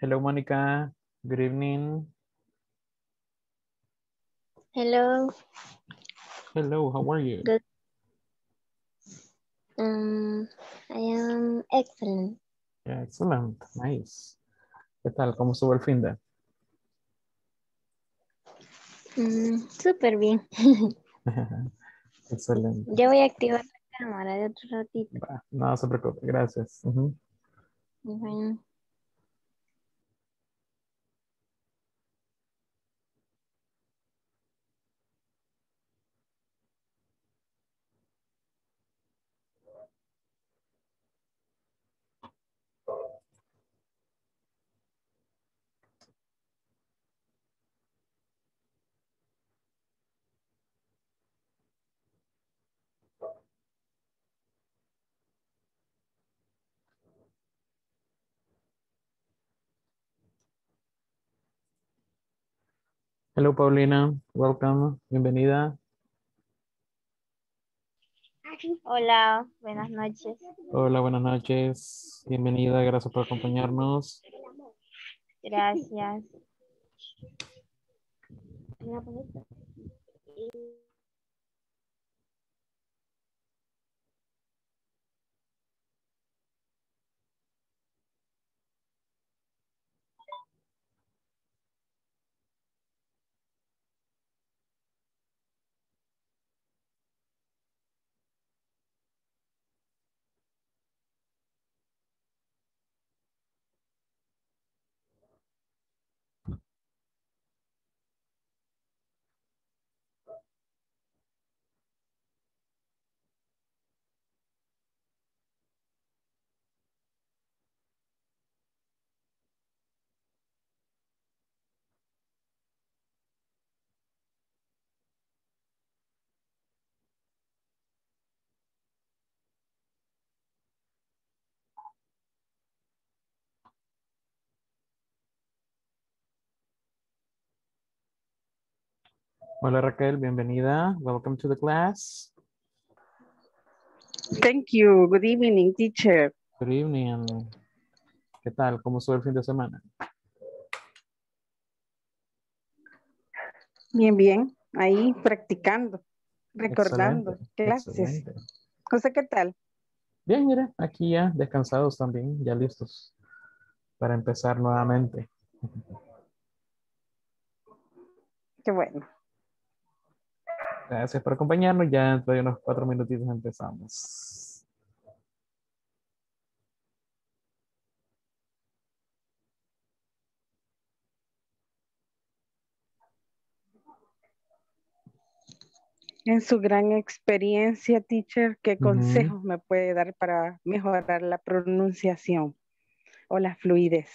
Hello, Monica. Good evening. Hello, Hello, how are you? good. I am excellent. Yeah, excellent. Nice. ¿Qué tal? ¿Cómo estuvo el fin de? Súper bien. Excelente. Ya voy a activar la cámara de otro ratito. Va, no se preocupe. Gracias. Ujú. Bueno, Hello, Paulina. Welcome. Bienvenida. hola, buenas noches. Hola, buenas noches. Bienvenida. Gracias por acompañarnos. Gracias. Hola, Raquel. Bienvenida. Welcome to the class. Thank you. Good evening, teacher. Good evening. ¿Qué tal? ¿Cómo estuvo el fin de semana? Bien, bien. Ahí practicando, Excelente. recordando clases. Excelente. José, ¿qué tal? Bien, mire, aquí ya descansados también, ya listos para empezar nuevamente. Qué bueno. Gracias por acompañarnos. Ya dentro de unos 4 minutitos empezamos. En su gran experiencia, teacher, ¿qué Ujú. consejos me puede dar para mejorar la pronunciación o la fluidez?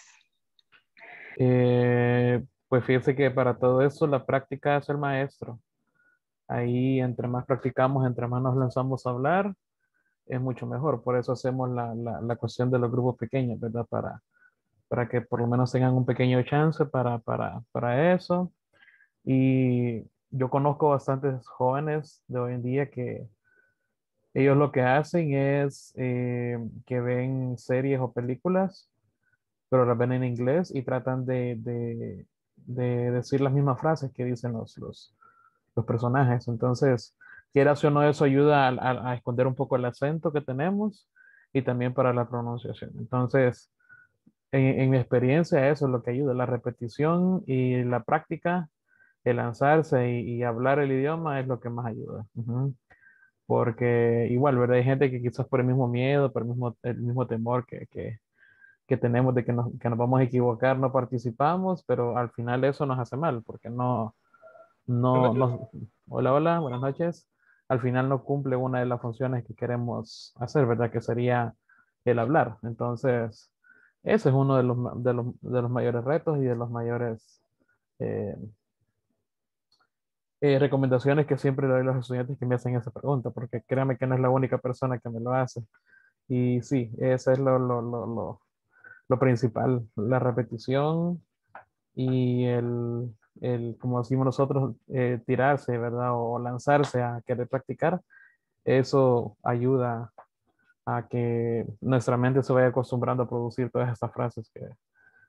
Pues fíjese que para todo eso la práctica es el maestro. Ahí entre más practicamos, entre más nos lanzamos a hablar, es mucho mejor. Por eso hacemos la cuestión de los grupos pequeños, ¿verdad? Para que por lo menos tengan un pequeño chance para eso. Y yo conozco bastantes jóvenes de hoy en día que ellos lo que hacen es que ven series o películas, pero las ven en inglés y tratan de decir las mismas frases que dicen los personajes. Entonces, quieras o no, eso ayuda a esconder un poco el acento que tenemos y también para la pronunciación. Entonces, en mi experiencia, eso es lo que ayuda, la repetición y la práctica, el lanzarse y hablar el idioma es lo que más ayuda. Ujú. Porque igual, ¿verdad? Hay gente que quizás por el mismo miedo, por el mismo temor que tenemos de que nos vamos a equivocar, no participamos, pero al final eso nos hace mal, porque no, hola, hola, buenas noches. Al final no cumple una de las funciones que queremos hacer, ¿verdad? Que sería el hablar. Entonces, ese es uno de los mayores retos y de los mayores eh, recomendaciones que siempre le doy a los estudiantes que me hacen esa pregunta, porque créame que no es la única persona que me lo hace. Y sí, ese es lo principal, la repetición y como decimos nosotros, tirarse, ¿verdad? O lanzarse a querer practicar, eso ayuda a que nuestra mente se vaya acostumbrando a producir todas estas frases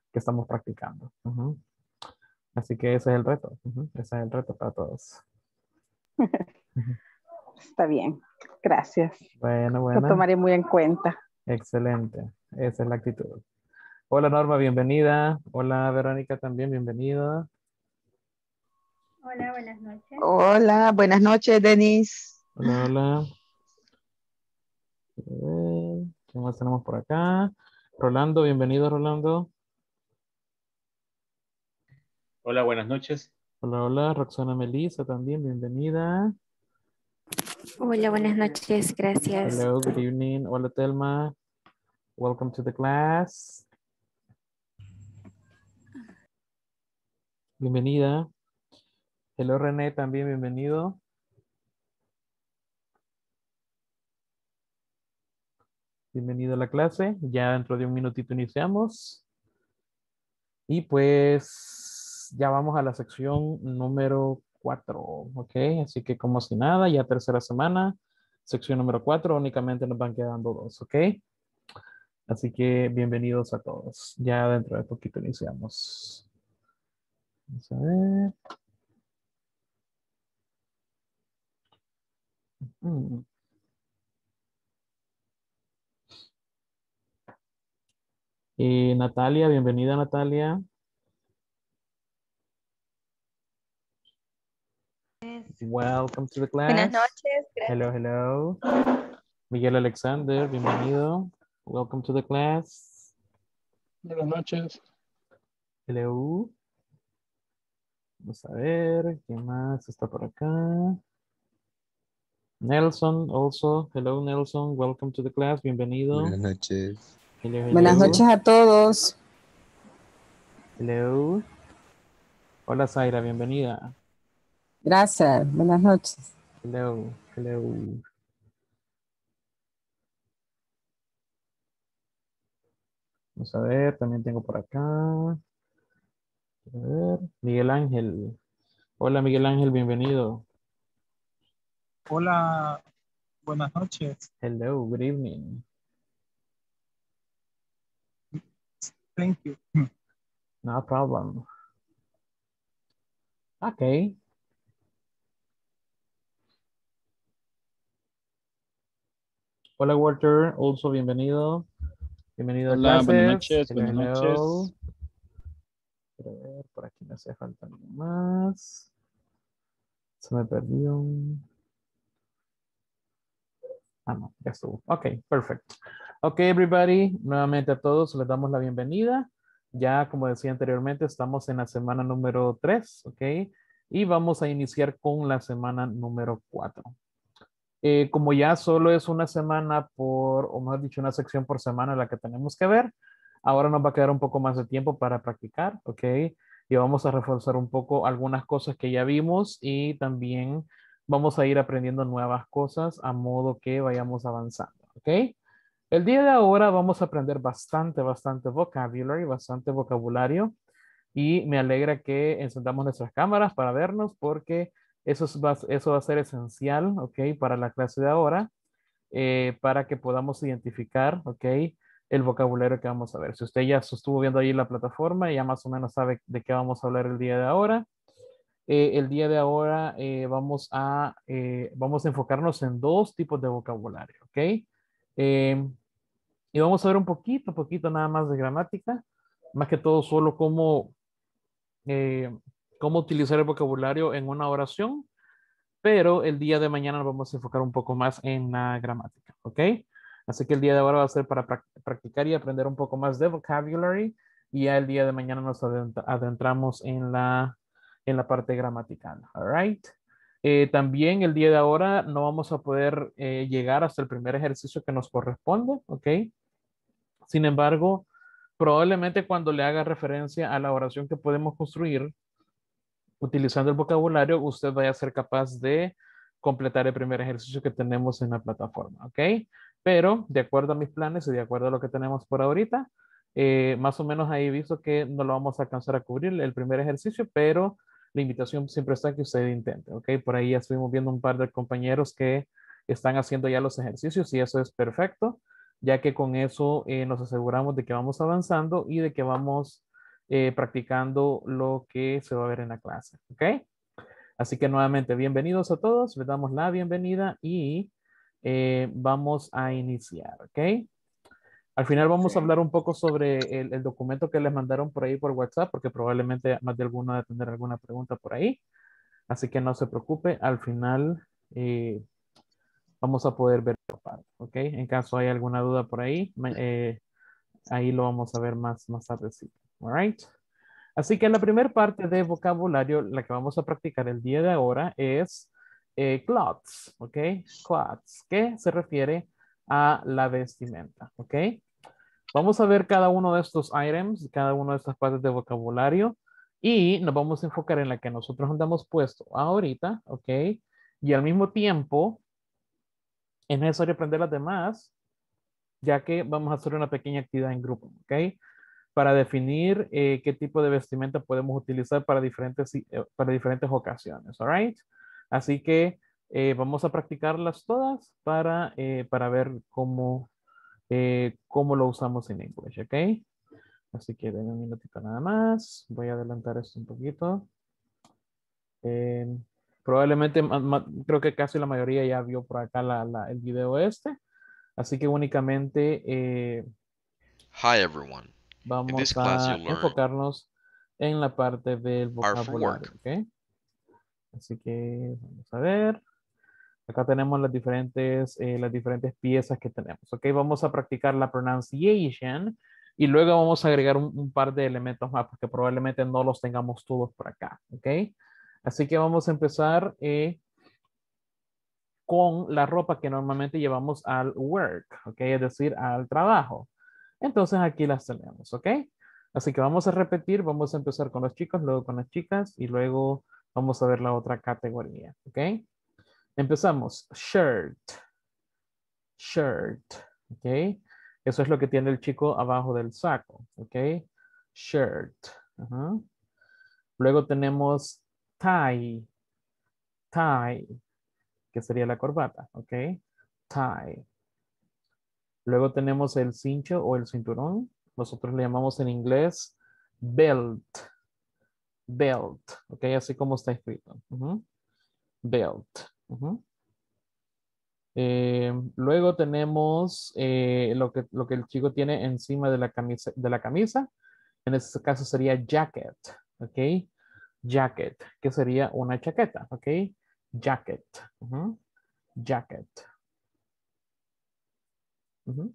que estamos practicando. Ujú. Así que ese es el reto. Ujú. Ese es el reto para todos. Ujú. Está bien. Gracias. Bueno, Lo bueno. tomaré muy en cuenta. Excelente. Esa es la actitud. Hola Norma, bienvenida. Hola Verónica también, bienvenida. Hola, buenas noches. Hola, buenas noches, Denise. Hola, hola. A ver, ¿qué más tenemos por acá? Rolando, bienvenido Rolando. Hola, buenas noches. Hola, hola. Roxana Melissa también, bienvenida. Hola, buenas noches, gracias. Hello, good evening. Hola Telma. Welcome to the class. Bienvenida. Hello René, también bienvenido. Bienvenido a la clase. Ya dentro de un minutito iniciamos. Y pues ya vamos a la sección número 4, ¿ok? Así que como si nada, ya tercera semana, sección número 4, únicamente nos van quedando 2, ¿ok? Así que bienvenidos a todos. Ya dentro de poquito iniciamos. Vamos a ver. Mm. Natalia, bienvenida Natalia. Welcome to the class. Buenas noches, Hello, hello. Miguel Alexander, bienvenido. Welcome to the class. Buenas noches. Hello. Vamos a ver, ¿quién más está por acá? Nelson, also. Hello, Nelson. Welcome to the class. Bienvenido. Buenas noches. Hello, hello. Buenas noches a todos. Hello. Hola, Zaira. Bienvenida. Gracias. Buenas noches. Hello, hello. Vamos a ver, también tengo por acá. A ver, Miguel Ángel. Hola, Miguel Ángel. Bienvenido. Hola, buenas noches. Hello, good evening. Thank you. No problem. Ok. Hola, Walter. Also, bienvenido. Bienvenido a Hola, buenas clases. noches. Hello, Buenas hello. noches. Quiero ver, por aquí me hace falta algo más. Se me perdió. Ah, no, ya estuvo. Ok, perfecto. Ok, everybody. Nuevamente a todos les damos la bienvenida. Ya, como decía anteriormente, estamos en la semana número 3, ok. Y vamos a iniciar con la semana número 4. Como ya solo es una semana por, o mejor dicho, una sección por semana la que tenemos que ver, ahora nos va a quedar un poco más de tiempo para practicar, ¿ok? Y vamos a reforzar un poco algunas cosas que ya vimos y también vamos a ir aprendiendo nuevas cosas a modo que vayamos avanzando, ¿ok? El día de ahora vamos a aprender bastante vocabulary, bastante vocabulario y me alegra que encendamos nuestras cámaras para vernos porque eso va a ser esencial, ¿ok? Para la clase de ahora, para que podamos identificar, ¿ok? El vocabulario que vamos a ver. Si usted ya estuvo viendo ahí la plataforma, ya más o menos sabe de qué vamos a hablar el día de ahora. El día de ahora vamos a enfocarnos en dos tipos de vocabulario, ¿ok? Y vamos a ver un poquito nada más de gramática, más que todo solo cómo utilizar el vocabulario en una oración, pero el día de mañana nos vamos a enfocar un poco más en la gramática, ¿ok? Así que el día de ahora va a ser para practicar y aprender un poco más de vocabulary y ya el día de mañana nos adentramos en la parte gramatical, all right? También el día de ahora no vamos a poder llegar hasta el primer ejercicio que nos corresponde, ¿ok? Sin embargo, probablemente cuando le haga referencia a la oración que podemos construir, utilizando el vocabulario, usted vaya a ser capaz de completar el primer ejercicio que tenemos en la plataforma, ¿ok? Pero de acuerdo a mis planes y de acuerdo a lo que tenemos por ahorita, más o menos ahí he visto que no lo vamos a alcanzar a cubrir el primer ejercicio, pero la invitación siempre está que usted intente, ¿ok? Por ahí ya estuvimos viendo un par de compañeros que están haciendo ya los ejercicios y eso es perfecto, ya que con eso nos aseguramos de que vamos avanzando y de que vamos practicando lo que se va a ver en la clase, ¿ok? Así que nuevamente, bienvenidos a todos, les damos la bienvenida y vamos a iniciar, ¿ok? Al final vamos a hablar un poco sobre el documento que les mandaron por ahí por WhatsApp, porque probablemente más de alguno va a tener alguna pregunta por ahí. Así que no se preocupe, al final vamos a poder ver esta parte, ¿ok? En caso hay alguna duda por ahí, ahí lo vamos a ver más tardecito, all right? Así que la primera parte de vocabulario, la que vamos a practicar el día de ahora es clothes, ¿ok? Clothes, que se refiere a la vestimenta, ¿ok? Vamos a ver cada uno de estos items, cada una de estas partes de vocabulario y nos vamos a enfocar en la que nosotros andamos puesto ahorita, ¿ok? Y al mismo tiempo es necesario aprender las demás, ya que vamos a hacer una pequeña actividad en grupo, ¿ok? Para definir qué tipo de vestimenta podemos utilizar para diferentes ocasiones, all right? Así que vamos a practicarlas todas para ver cómo lo usamos en English, ¿ok? Así que denme un minutito nada más. Voy a adelantar esto un poquito. Eh, probablemente, creo que casi la mayoría ya vio por acá el video este. Así que únicamente Hi everyone. In vamos this class a you'll learn enfocarnos en la parte del our for vocabulario, work. ¿ok? Así que vamos a ver. Acá tenemos las diferentes piezas que tenemos, ¿ok? Vamos a practicar la pronunciation y luego vamos a agregar un par de elementos más porque probablemente no los tengamos todos por acá, ¿ok? Así que vamos a empezar con la ropa que normalmente llevamos al work, ¿ok? Es decir, al trabajo. Entonces aquí las tenemos, ¿ok? Así que vamos a repetir, vamos a empezar con los chicos, luego con las chicas y luego vamos a ver la otra categoría, ¿ok? Empezamos, shirt, shirt, ¿ok? Eso es lo que tiene el chico abajo del saco, ¿ok? Shirt. Ajá. Luego tenemos tie, tie, que sería la corbata, ¿ok? Tie. Luego tenemos el cincho o el cinturón. Nosotros le llamamos en inglés belt, belt, ¿ok? Así como está escrito. Ujú. Belt. Ujú. Luego tenemos lo que el chico tiene encima de la camisa. En este caso sería jacket, ¿ok? Jacket, que sería una chaqueta, ¿ok? Jacket, ujú. Jacket. Ujú.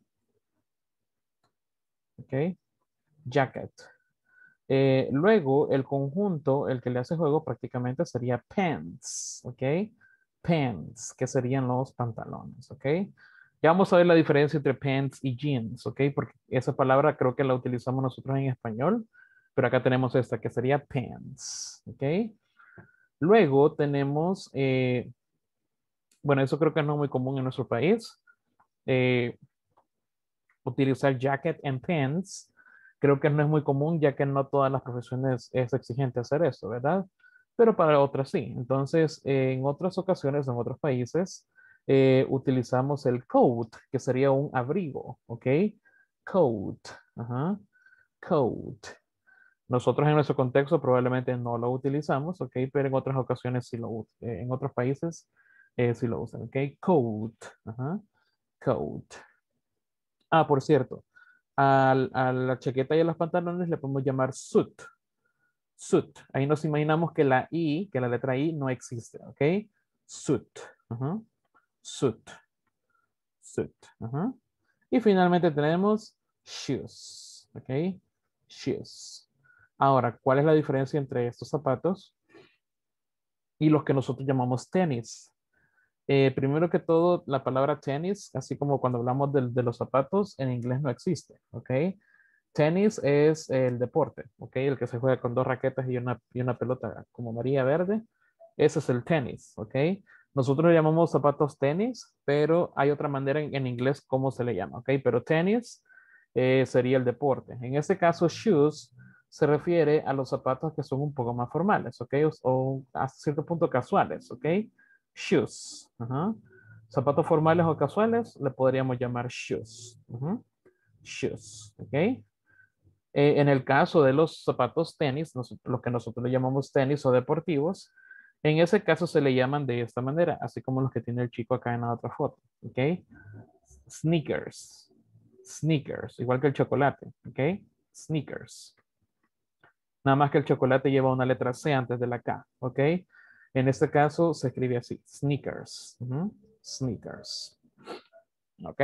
¿Ok? Jacket. Luego, el conjunto, el que le hace juego prácticamente sería pants, ¿ok? Pants, que serían los pantalones, ¿ok? Ya vamos a ver la diferencia entre pants y jeans, ¿ok? Porque esa palabra creo que la utilizamos nosotros en español, pero acá tenemos esta que sería pants, ¿ok? Luego tenemos, bueno, eso creo que no es muy común en nuestro país, eh, utilizar jacket and pants. Creo que no es muy común ya que no todas las profesiones es exigente hacer eso, ¿verdad? Pero para otras sí. Entonces, en otras ocasiones, en otros países, utilizamos el coat, que sería un abrigo, ¿ok? Coat, ajá, coat. Nosotros en nuestro contexto probablemente no lo utilizamos, ¿ok? Pero en otras ocasiones sí en otros países sí lo usan, ¿ok? Coat, ajá, coat. Ah, por cierto, a la chaqueta y a los pantalones le podemos llamar suit. Suit. Ahí nos imaginamos que la I, que la letra I no existe, ¿ok? Suit. Ajá. Suit. Suit. Ajá. Y finalmente tenemos shoes, ¿ok? Shoes. Ahora, ¿cuál es la diferencia entre estos zapatos y los que nosotros llamamos tenis? Primero que todo, la palabra tenis, así como cuando hablamos de los zapatos, en inglés no existe, ¿ok? Tenis es el deporte, ¿ok? El que se juega con dos raquetas y una pelota como María Verde. Ese es el tenis, ¿ok? Nosotros le llamamos zapatos tenis, pero hay otra manera en inglés cómo se le llama, ¿ok? Pero tenis sería el deporte. En este caso, shoes se refiere a los zapatos que son un poco más formales, ¿ok? O hasta cierto punto casuales, ¿ok? Shoes. Ajá. Zapatos formales o casuales le podríamos llamar shoes. Shoes, ¿ok? En el caso de los zapatos tenis, lo que nosotros le llamamos tenis o deportivos, en ese caso se le llaman de esta manera, así como los que tiene el chico acá en la otra foto, ¿ok? Sneakers, sneakers, igual que el chocolate, ¿ok? Sneakers. Nada más que el chocolate lleva una letra C antes de la K, ¿ok? En este caso se escribe así, sneakers, sneakers, ¿ok?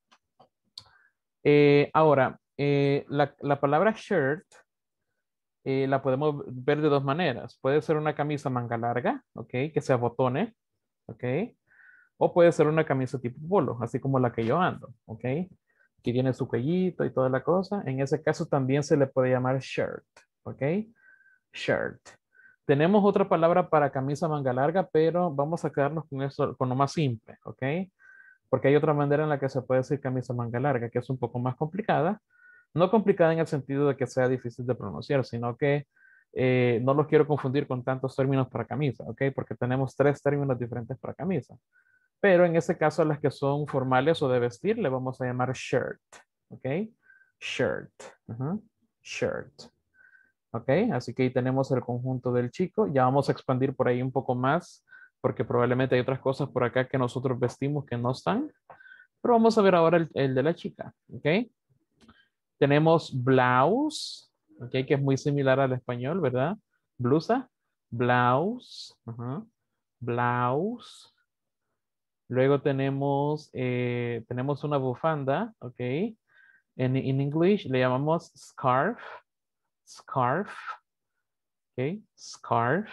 Ahora, la palabra shirt la podemos ver de dos maneras. Puede ser una camisa manga larga, ¿ok? Que sea botone, ¿ok? O puede ser una camisa tipo polo, así como la que yo ando, ¿ok? Que tiene su cuellito y toda la cosa. En ese caso también se le puede llamar shirt, ¿ok? Shirt. Tenemos otra palabra para camisa manga larga, pero vamos a quedarnos con eso, con lo más simple, ¿ok? Porque hay otra manera en la que se puede decir camisa manga larga, que es un poco más complicada. No complicada en el sentido de que sea difícil de pronunciar, sino que no los quiero confundir con tantos términos para camisa, ¿ok? Porque tenemos tres términos diferentes para camisa. Pero en ese caso, las que son formales o de vestir, le vamos a llamar shirt, ¿ok? Shirt, shirt, ¿ok? Así que ahí tenemos el conjunto del chico. Ya vamos a expandir por ahí un poco más, porque probablemente hay otras cosas por acá que nosotros vestimos que no están. Pero vamos a ver ahora el de la chica, ¿ok? Tenemos blouse, ¿ok? Que es muy similar al español, ¿verdad? Blusa, blouse, blouse. Luego tenemos una bufanda, ¿ok? En English le llamamos scarf, scarf, ¿ok? Scarf.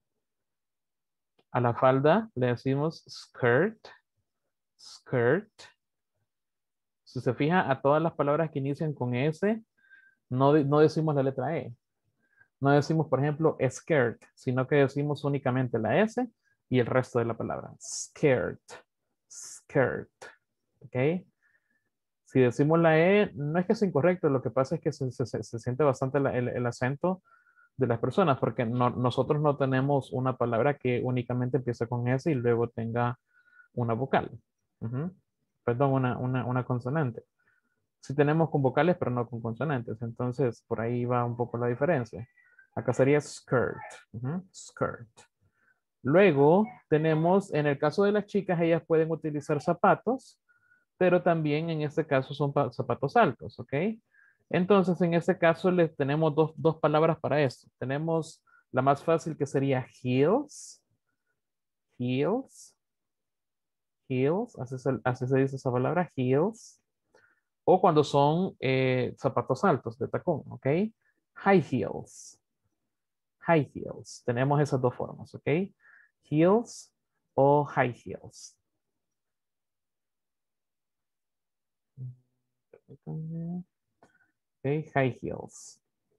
A la falda le decimos skirt, skirt. Si se fija, a todas las palabras que inician con S, no decimos la letra E. No decimos, por ejemplo, skirt, sino que decimos únicamente la S y el resto de la palabra. Skirt, skirt, ¿ok? Si decimos la E, no es que sea incorrecto, lo que pasa es que se siente bastante el acento de las personas, porque nosotros no tenemos una palabra que únicamente empiece con S y luego tenga una vocal. Perdón, una consonante. Sí tenemos con vocales, pero no con consonantes. Entonces, por ahí va un poco la diferencia. Acá sería skirt. Skirt. Luego tenemos, en el caso de las chicas, ellas pueden utilizar zapatos, pero también en este caso son zapatos altos, ¿ok? Entonces, en este caso, les tenemos dos palabras para esto. Tenemos la más fácil que sería heels. Heels. Heels. Así se dice esa palabra, heels. O cuando son zapatos altos de tacón, ¿ok? High heels. High heels. Tenemos esas dos formas, ¿ok? Heels o high heels. Ok, high heels.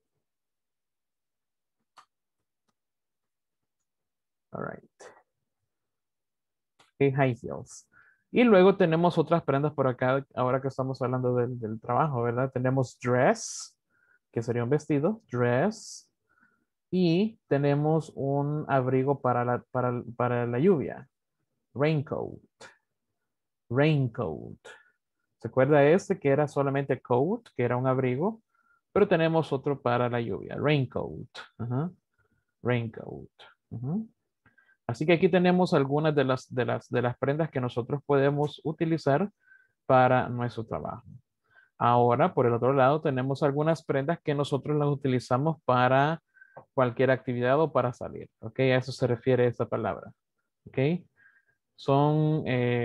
All right. Ok, high heels. Y luego tenemos otras prendas por acá, ahora que estamos hablando del trabajo, ¿verdad? Tenemos dress, que sería un vestido, dress. Y tenemos un abrigo para la lluvia, raincoat. Raincoat. ¿Se acuerda este que era solamente coat, que era un abrigo? Pero tenemos otro para la lluvia, raincoat. Raincoat. Así que aquí tenemos algunas de las prendas que nosotros podemos utilizar para nuestro trabajo. Ahora, por el otro lado, tenemos algunas prendas que nosotros las utilizamos para cualquier actividad o para salir. ¿Ok? A eso se refiere esta palabra. ¿Ok? Son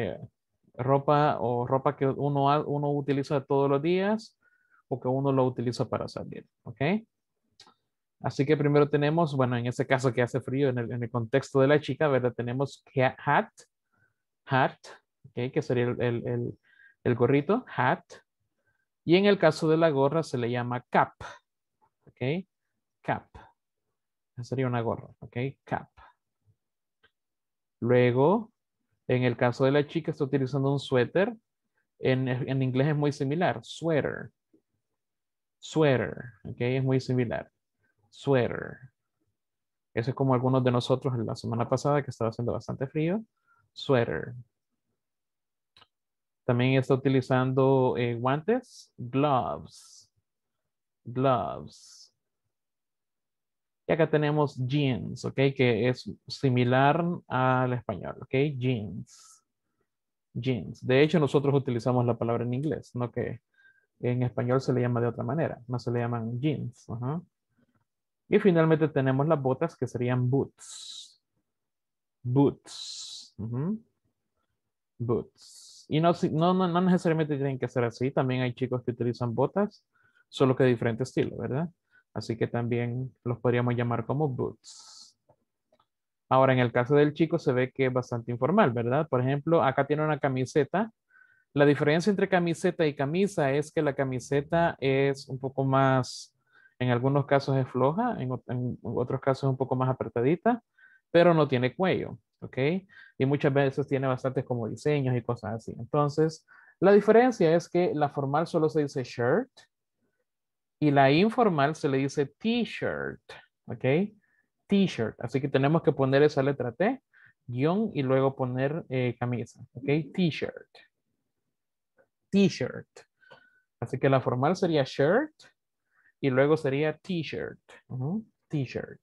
ropa que uno utiliza todos los días o que uno lo utiliza para salir. ¿Ok? Así que primero tenemos, bueno, en este caso que hace frío en el contexto de la chica, ¿verdad? Tenemos hat, ¿ok? Que sería el gorrito, hat. Y en el caso de la gorra se le llama cap, ¿ok? Cap. Esa sería una gorra, ¿ok? Cap. Luego, en el caso de la chica está utilizando un suéter. En inglés es muy similar, sweater. Sweater, ¿ok? Es muy similar. Sweater. Eso es como algunos de nosotros la semana pasada que estaba haciendo bastante frío. Sweater. También está utilizando guantes, gloves. gloves. Y acá tenemos jeans, ¿ok? Que es similar al español, ¿ok? Jeans. Jeans. De hecho, nosotros utilizamos la palabra en inglés, no que en español se le llama de otra manera. No se le llaman jeans. Ajá. Y finalmente tenemos las botas que serían boots. Boots. Ujú. Boots. Y no necesariamente tienen que ser así. También hay chicos que utilizan botas, solo que de diferente estilo, ¿verdad? Así que también los podríamos llamar como boots. Ahora, en el caso del chico se ve que es bastante informal, ¿verdad? Por ejemplo, acá tiene una camiseta. La diferencia entre camiseta y camisa es que la camiseta es un poco más, en algunos casos es floja, en otros casos es un poco más apretadita, pero no tiene cuello, ¿ok? Y muchas veces tiene bastantes como diseños y cosas así. Entonces, la diferencia es que la formal solo se dice shirt y la informal se le dice t-shirt, ¿ok? T-shirt. Así que tenemos que poner esa letra T, guión, y luego poner camisa, ¿ok? T-shirt. T-shirt. Así que la formal sería shirt y luego sería t-shirt. T-shirt.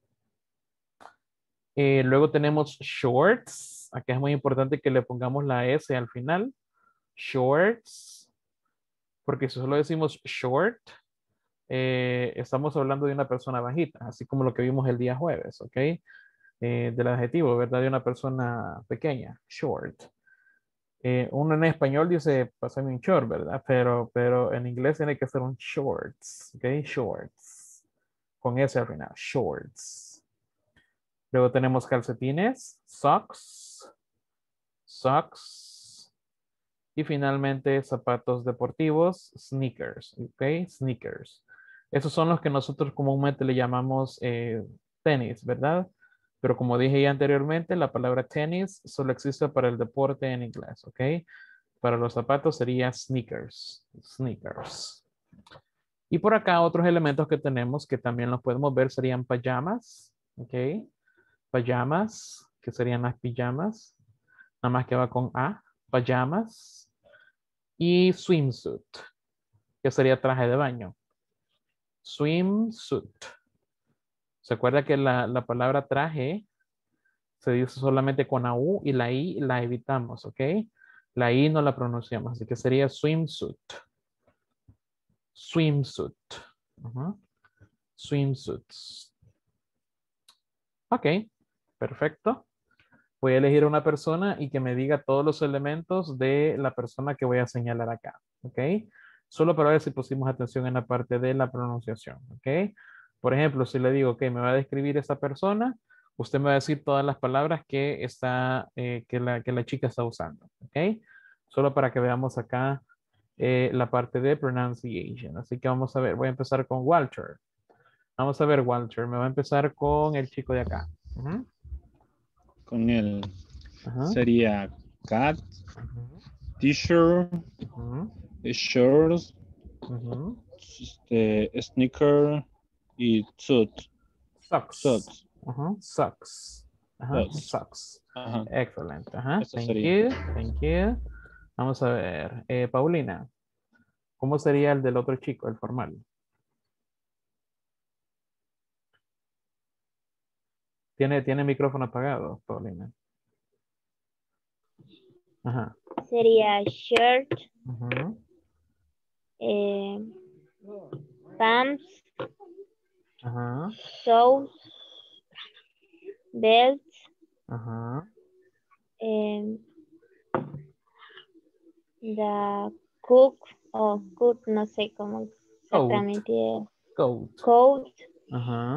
Luego tenemos shorts. Aquí es muy importante que le pongamos la S al final. Shorts. Porque si solo decimos short, estamos hablando de una persona bajita, así como lo que vimos el día jueves, ¿ok? Del adjetivo, ¿verdad? De una persona pequeña, short. Uno en español dice, pásame un short, ¿verdad? Pero en inglés tiene que ser un shorts, ¿ok? Shorts. Con S al final, shorts. Luego tenemos calcetines, socks, socks. Y finalmente zapatos deportivos, sneakers, ¿ok? Sneakers. Esos son los que nosotros comúnmente le llamamos tenis, ¿verdad? Pero como dije ya anteriormente, la palabra tenis solo existe para el deporte en inglés, ¿ok? Para los zapatos sería sneakers, sneakers. Y por acá otros elementos que tenemos que también los podemos ver serían pajamas, ¿ok? Pajamas, que serían las pijamas, nada más que va con A, pajamas. Y swimsuit, que sería traje de baño. Swimsuit. ¿Se acuerda que la palabra traje se dice solamente con la U y la I la evitamos, ¿ok? La I no la pronunciamos, así que sería swimsuit. Swimsuit. Swimsuits. Ok, perfecto. Voy a elegir una persona y que me diga todos los elementos de la persona que voy a señalar acá, ¿ok? Solo para ver si pusimos atención en la parte de la pronunciación, ¿ok? Por ejemplo, si le digo, ok, me va a describir esta persona, usted me va a decir todas las palabras que la chica está usando, ¿ok? Solo para que veamos acá la parte de pronunciation. Así que vamos a ver, voy a empezar con Walter. Vamos a ver, Walter, me va a empezar con el chico de acá. Con él Ajá. sería cat, t-shirt, shorts, sneaker y suit. Socks. Suits. Socks. Suits. Socks. Ajá. Excelente. Eso Thank sería. you. Thank you. Vamos a ver. Paulina, ¿cómo sería el del otro chico, el formal? Tiene micrófono apagado, Paulina. Ajá. Sería shirt, pants, Ajá. shoes, belt, Ajá. the cook o coat, no sé cómo exactamente es. Coat. Ajá.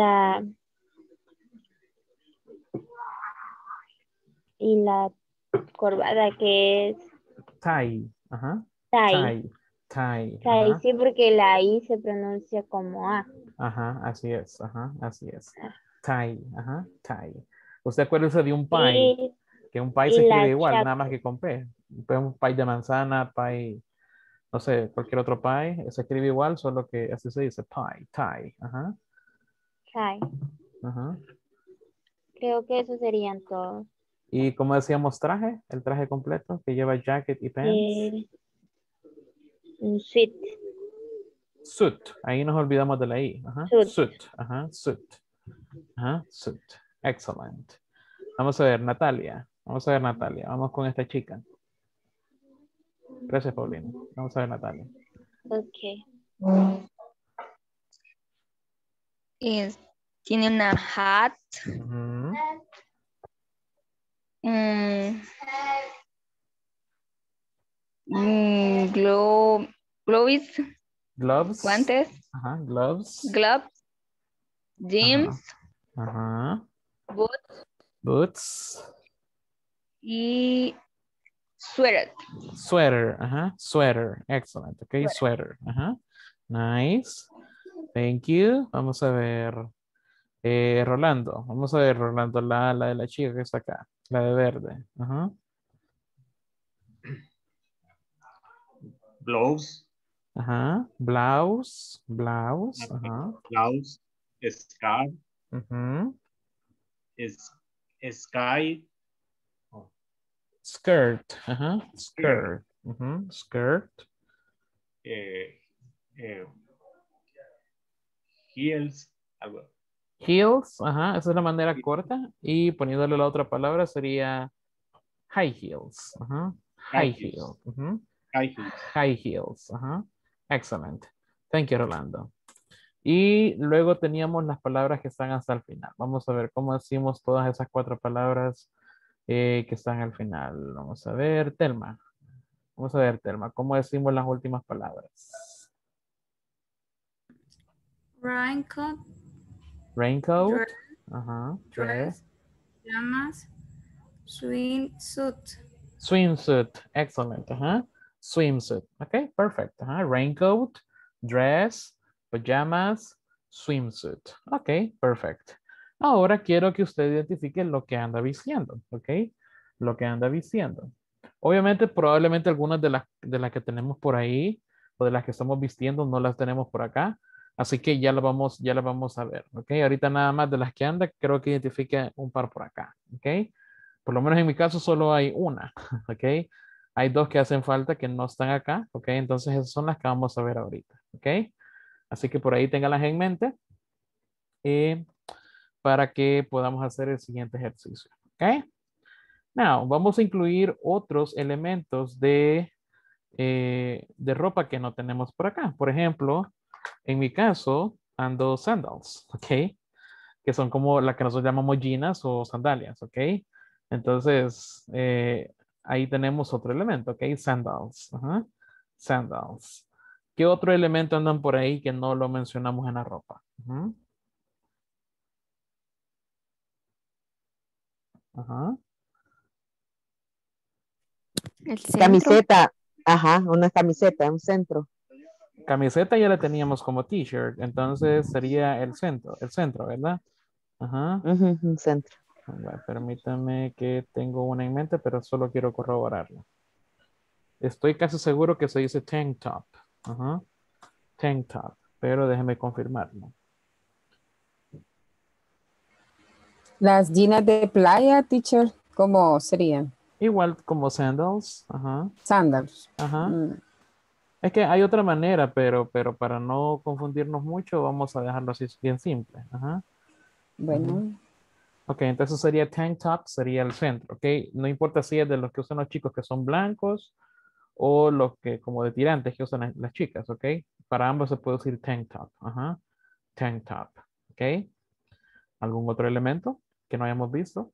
Y la corbata que es Tie. Ajá. tie. Tie. Tie, Ajá. sí, porque la I se pronuncia como A. Ajá, así es. Ajá, así es. Tie. Ajá, tie. ¿Usted acuérdese de un pie? Y, Que un pie y se escribe la igual, nada más chaqueta. que con P. Un pie de manzana, pie, no sé, cualquier otro pie, se escribe igual, solo que así se dice, pie, tie. Ajá. Tie. Ajá. Creo que esos serían todos. Y como decíamos, traje, el traje completo que lleva jacket y pants. Un suit. Suit. Ahí nos olvidamos de la I. Ajá. Suit. Suit. Ajá. Suit. Ajá. Suit. Excellent. Vamos a ver, Natalia. Vamos a ver, Natalia. Vamos con esta chica. Gracias, Paulina. Vamos a ver, Natalia. Okay. Tiene una hat. Ujú. Gloves. Gloves. Guantes. Ajá. Gloves. Gloves. Jeans. Ajá. Boots. Boots. Y sweater. Sweater. Ajá. Sweater. Excellent. Ok. Sweater. Ajá. Nice. Thank you. Vamos a ver. Rolando. Vamos a ver, Rolando, la de la chica que está acá. La de verde. Ajá. Blouse. Ajá. Blouse. Blouse. Ajá. Blouse. Scarf. Ujú. Sky. Skirt. Ajá. Skirt. Ujú. Skirt. Heels. Heels. Ajá. Esa es la manera corta. Y poniéndole la otra palabra sería high heels. Ajá. High heels. Ujú. High heels. High heels. Ajá. Excellent. Thank you, Rolando. Y luego teníamos las palabras que están hasta el final. Vamos a ver cómo decimos todas esas 4 palabras que están al final. Vamos a ver, Telma. Vamos a ver, Telma, ¿cómo decimos las últimas palabras? Raincoat. Raincoat. Dress. Ajá. Dress. Pajamas. Swimsuit. Swimsuit. Excellent. Ajá. Swimsuit. Ok, perfect. Ajá. Raincoat, dress, pajamas, swimsuit. Ok, perfect. Ahora quiero que usted identifique lo que anda vistiendo. Ok, lo que anda vistiendo. Obviamente, probablemente algunas de las que tenemos por ahí o de las que estamos vistiendo no las tenemos por acá. Así que ya la vamos a ver. Ok, ahorita nada más de las que anda, creo que identifique un par por acá. Ok. Por lo menos en mi caso solo hay una, ¿ok? Hay 2 que hacen falta que no están acá, ¿ok? Entonces esas son las que vamos a ver ahorita, ¿ok? Así que por ahí ténganlas en mente para que podamos hacer el siguiente ejercicio, ¿ok? Now, vamos a incluir otros elementos de ropa que no tenemos por acá. Por ejemplo, en mi caso, ando sandals, ¿ok? Que son como las que nosotros llamamos jeans o sandalias, ¿ok? Entonces, ahí tenemos otro elemento, ¿ok? Sandals. Ajá. Sandals. ¿Qué otro elemento andan por ahí que no lo mencionamos en la ropa? Ujú. Ajá. El centro. Camiseta. Ajá, una camiseta, un centro. Camiseta ya la teníamos como t-shirt, entonces sería el centro, ¿verdad? Ajá. Un centro. Bueno, permítame que tengo una en mente, pero solo quiero corroborarla. Estoy casi seguro que se dice tank top. Ajá. Tank top, pero déjeme confirmarlo. Las jeans de playa, teacher, ¿cómo serían? Igual como sandals. Ajá. Sandals. Ajá. Es que hay otra manera, pero para no confundirnos mucho, vamos a dejarlo así bien simple. Ajá. Bueno. Ok, entonces sería tank top, sería el centro, ok. No importa si es de los que usan los chicos que son blancos o los que como de tirantes que usan las chicas, ok. Para ambos se puede decir tank top. Ajá. Tank top, ok. ¿Algún otro elemento que no hayamos visto?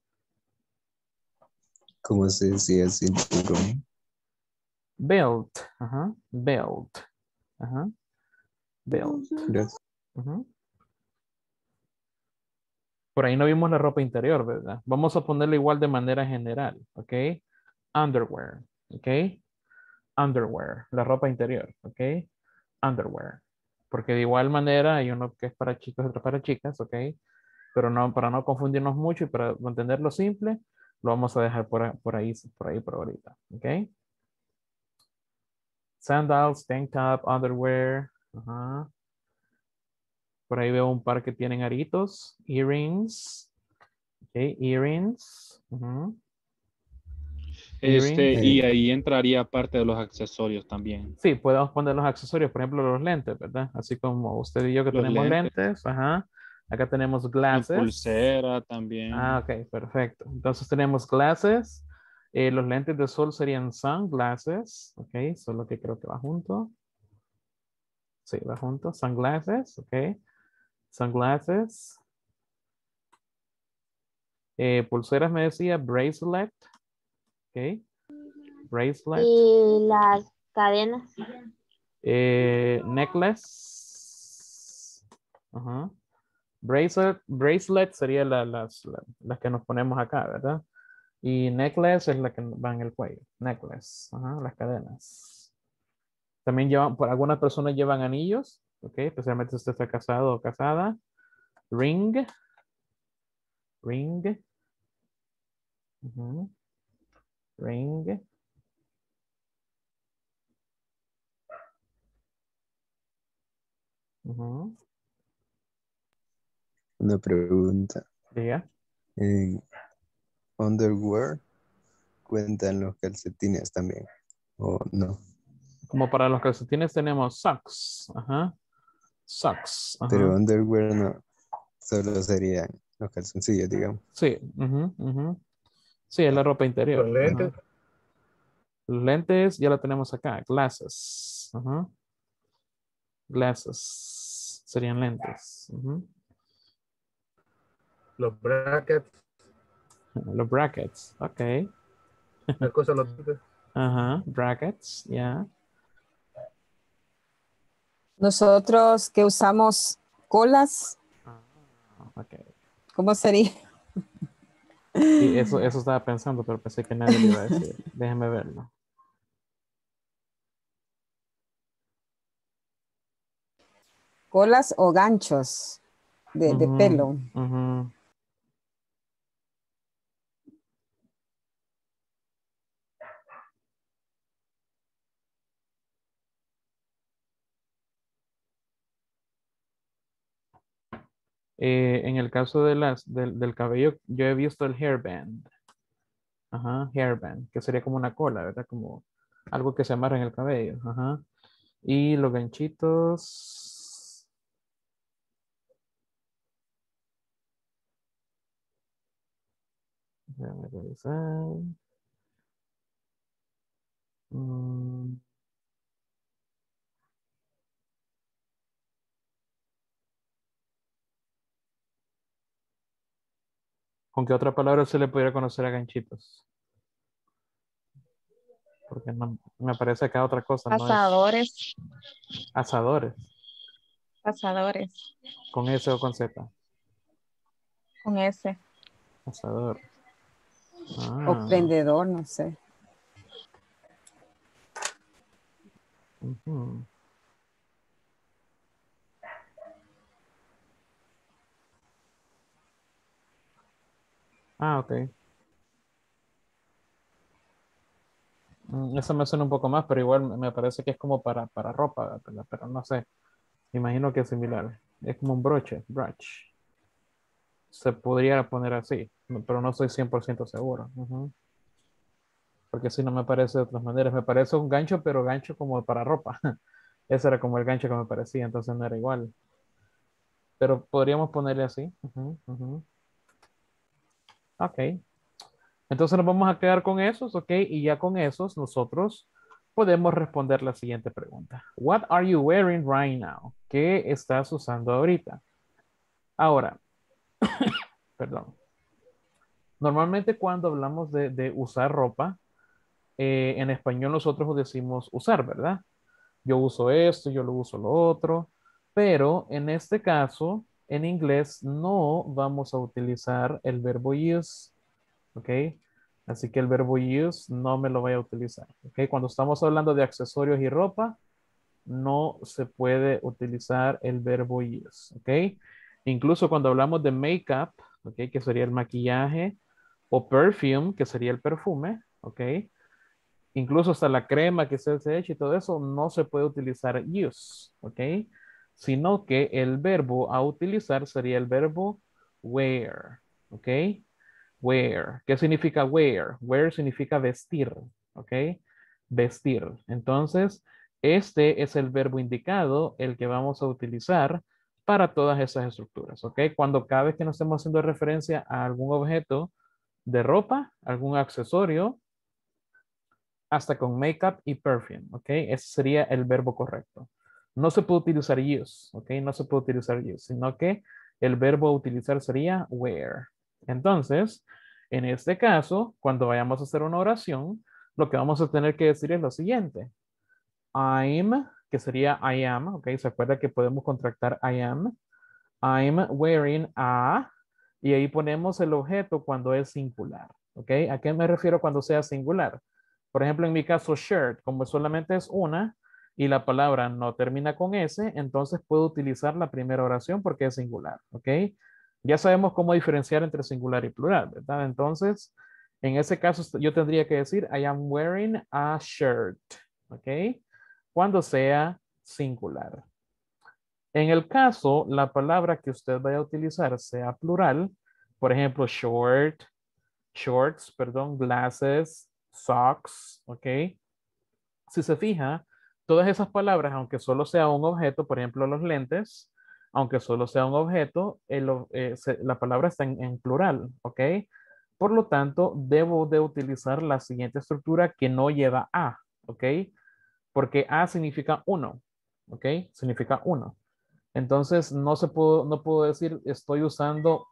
¿Cómo se decía cinturón? Belt, ajá. Belt, ajá. Belt. Gracias. Ujú. Por ahí no vimos la ropa interior, ¿verdad? Vamos a ponerlo igual de manera general, ¿ok? Underwear, ¿ok? Underwear, la ropa interior, ¿ok? Underwear. Porque de igual manera hay uno que es para chicos y otro para chicas, ¿ok? Pero no, para no confundirnos mucho y para mantenerlo simple, lo vamos a dejar por ahí por ahorita, ¿ok? Sandals, tank top, underwear, ajá. Por ahí veo un par que tienen aritos, earrings, ok, earrings, Y ahí entraría parte de los accesorios también. Sí, podemos poner los accesorios, por ejemplo, los lentes, ¿verdad? Así como usted y yo que Los tenemos lentes. lentes, ajá. Acá tenemos La glasses. pulsera también. Ah, ok, perfecto. Entonces tenemos glasses. Los lentes de sol serían sunglasses, ok, solo que creo que va junto. Sí, va junto. Sunglasses, ok. Sunglasses. Pulseras me decía bracelet, ok. Bracelet. Y las cadenas. Necklace. Ajá. Bracelet sería las que nos ponemos acá, ¿verdad? Y necklace es la que va en el cuello. Necklace. Ajá, las cadenas. También llevan, por algunas personas llevan anillos, ¿ok? Especialmente si usted está casado o casada. Ring. Ring. Ujú. Ring. Ujú. Una pregunta. Diga. Underwear cuentan los calcetines también, ¿o no? Como para los calcetines tenemos socks. Ajá. Socks. Ajá. Pero underwear no, solo serían los calzoncillos, digamos. Sí. Ujú, ujú. Sí, es la ropa interior. Los lentes. Ajá. Los lentes ya lo tenemos acá. Glasses. Ajá. Glasses. Serían lentes. Ujú. Los brackets. Los brackets. Ok. Las cosas, los lentes. Ajá. Brackets. Ya. Nosotros que usamos colas, Ok. ¿cómo sería? Sí, eso estaba pensando, pero pensé que nadie le iba a decir. Déjeme verlo. Colas o ganchos de Ujú, pelo. ujú. En el caso de del cabello, yo he visto el hairband. Ajá, hairband, que sería como una cola, ¿verdad? Como algo que se amarra en el cabello. Ajá. Y los ganchitos. Déjame revisar. Mm, ¿Con qué otra palabra se le pudiera conocer a ganchitos? Porque no, me parece que otra cosa no es. Asadores. Asadores. Asadores. ¿Con S o con Z? Con S. Asador. O Ah. prendedor, no sé. Ujú. Ah, ok. Eso me suena un poco más, pero igual me parece que es como para ropa, pero no sé. Imagino que es similar. Es como un broche, brooch. Se podría poner así, pero no estoy 100% seguro. Ujú. Porque si no me parece de otras maneras. Me parece un gancho, pero gancho como para ropa. Ese era como el gancho que me parecía, entonces no era igual. Pero podríamos ponerle así. Ujú, ujú. Ok. Entonces nos vamos a quedar con esos, ok. Y ya con esos nosotros podemos responder la siguiente pregunta. What are you wearing right now? ¿Qué estás usando ahorita? Ahora, perdón. Normalmente cuando hablamos de usar ropa, en español nosotros decimos usar, ¿verdad? Yo uso esto, yo lo uso lo otro, pero en este caso, en inglés no vamos a utilizar el verbo use, ¿ok? Así que el verbo use no me lo voy a utilizar, ¿ok? Cuando estamos hablando de accesorios y ropa, no se puede utilizar el verbo use, ¿ok? Incluso cuando hablamos de makeup, ¿ok? Que sería el maquillaje, o perfume, que sería el perfume, ¿ok? Incluso hasta la crema que se echa y todo eso no se puede utilizar use, ¿ok? Sino que el verbo a utilizar sería el verbo wear, ¿ok? Wear. ¿Qué significa wear? Wear significa vestir, ¿ok? Vestir. Entonces, este es el verbo indicado, el que vamos a utilizar para todas esas estructuras, ¿ok? Cuando cada vez que nos estemos haciendo referencia a algún objeto de ropa, algún accesorio, hasta con makeup y perfume, ¿ok? Ese sería el verbo correcto. No se puede utilizar use, ¿ok? No se puede utilizar use, sino que el verbo a utilizar sería wear. Entonces, en este caso, cuando vayamos a hacer una oración, lo que vamos a tener que decir es lo siguiente. I'm, que sería I am, ¿ok? Se acuerda que podemos contractar I am. I'm wearing a, y ahí ponemos el objeto cuando es singular, ¿ok? ¿A qué me refiero cuando sea singular? Por ejemplo, en mi caso, shirt, como solamente es una y la palabra no termina con S, entonces puedo utilizar la primera oración porque es singular, ¿ok? Ya sabemos cómo diferenciar entre singular y plural, ¿verdad? Entonces, en ese caso, yo tendría que decir, I am wearing a shirt, ¿ok? Cuando sea singular. En el caso, la palabra que usted vaya a utilizar sea plural, por ejemplo, shorts, perdón, glasses, socks, ¿ok? Si se fija, todas esas palabras, aunque solo sea un objeto, por ejemplo, los lentes, aunque solo sea un objeto, la palabra está en plural, ¿ok? Por lo tanto, debo de utilizar la siguiente estructura que no lleva a, ¿ok? Porque a significa uno, ¿ok? Significa uno. Entonces, no puedo decir estoy usando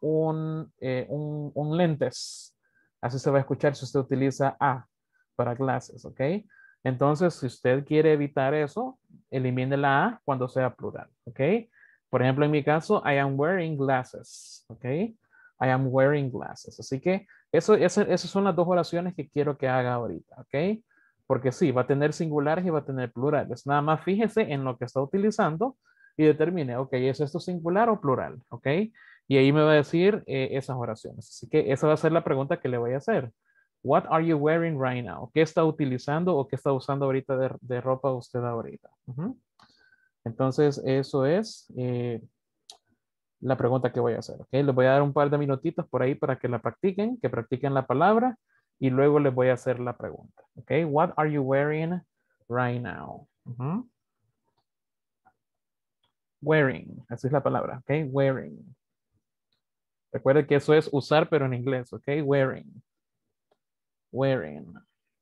un lentes. Así se va a escuchar si usted utiliza a para glasses, ¿ok? Entonces, si usted quiere evitar eso, elimine la a cuando sea plural, ¿ok? Por ejemplo, en mi caso, I am wearing glasses, ¿ok? I am wearing glasses. Así que esas son las dos oraciones que quiero que haga ahorita, ¿ok? Porque sí, va a tener singulares y va a tener plurales. Nada más fíjese en lo que está utilizando y determine, ok, ¿es esto singular o plural? ¿Ok? Y ahí me va a decir esas oraciones. Así que esa va a ser la pregunta que le voy a hacer. What are you wearing right now? ¿Qué está utilizando o qué está usando ahorita de ropa usted ahorita? Entonces, eso es la pregunta que voy a hacer. ¿Ok? Les voy a dar un par de minutitos por ahí para que que practiquen la palabra y luego les voy a hacer la pregunta. ¿Ok? What are you wearing right now? Wearing, así es la palabra, ¿ok? Wearing. Recuerde que eso es usar, pero en inglés, ¿ok? Wearing. Wearing.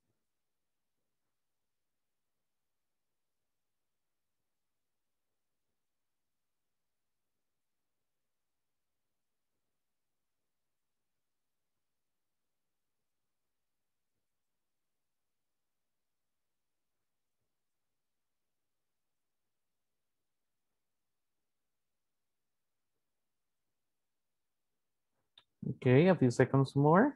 Okay, a few seconds more.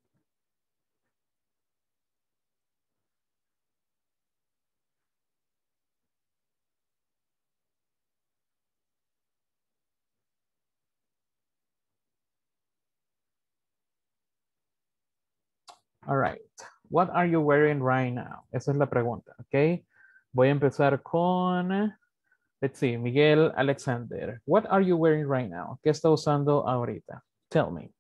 All right. What are you wearing right now? Esa es la pregunta, ¿ok? Voy a empezar con, let's see, Miguel Alexander. What are you wearing right now? ¿Qué está usando ahorita? Tell me.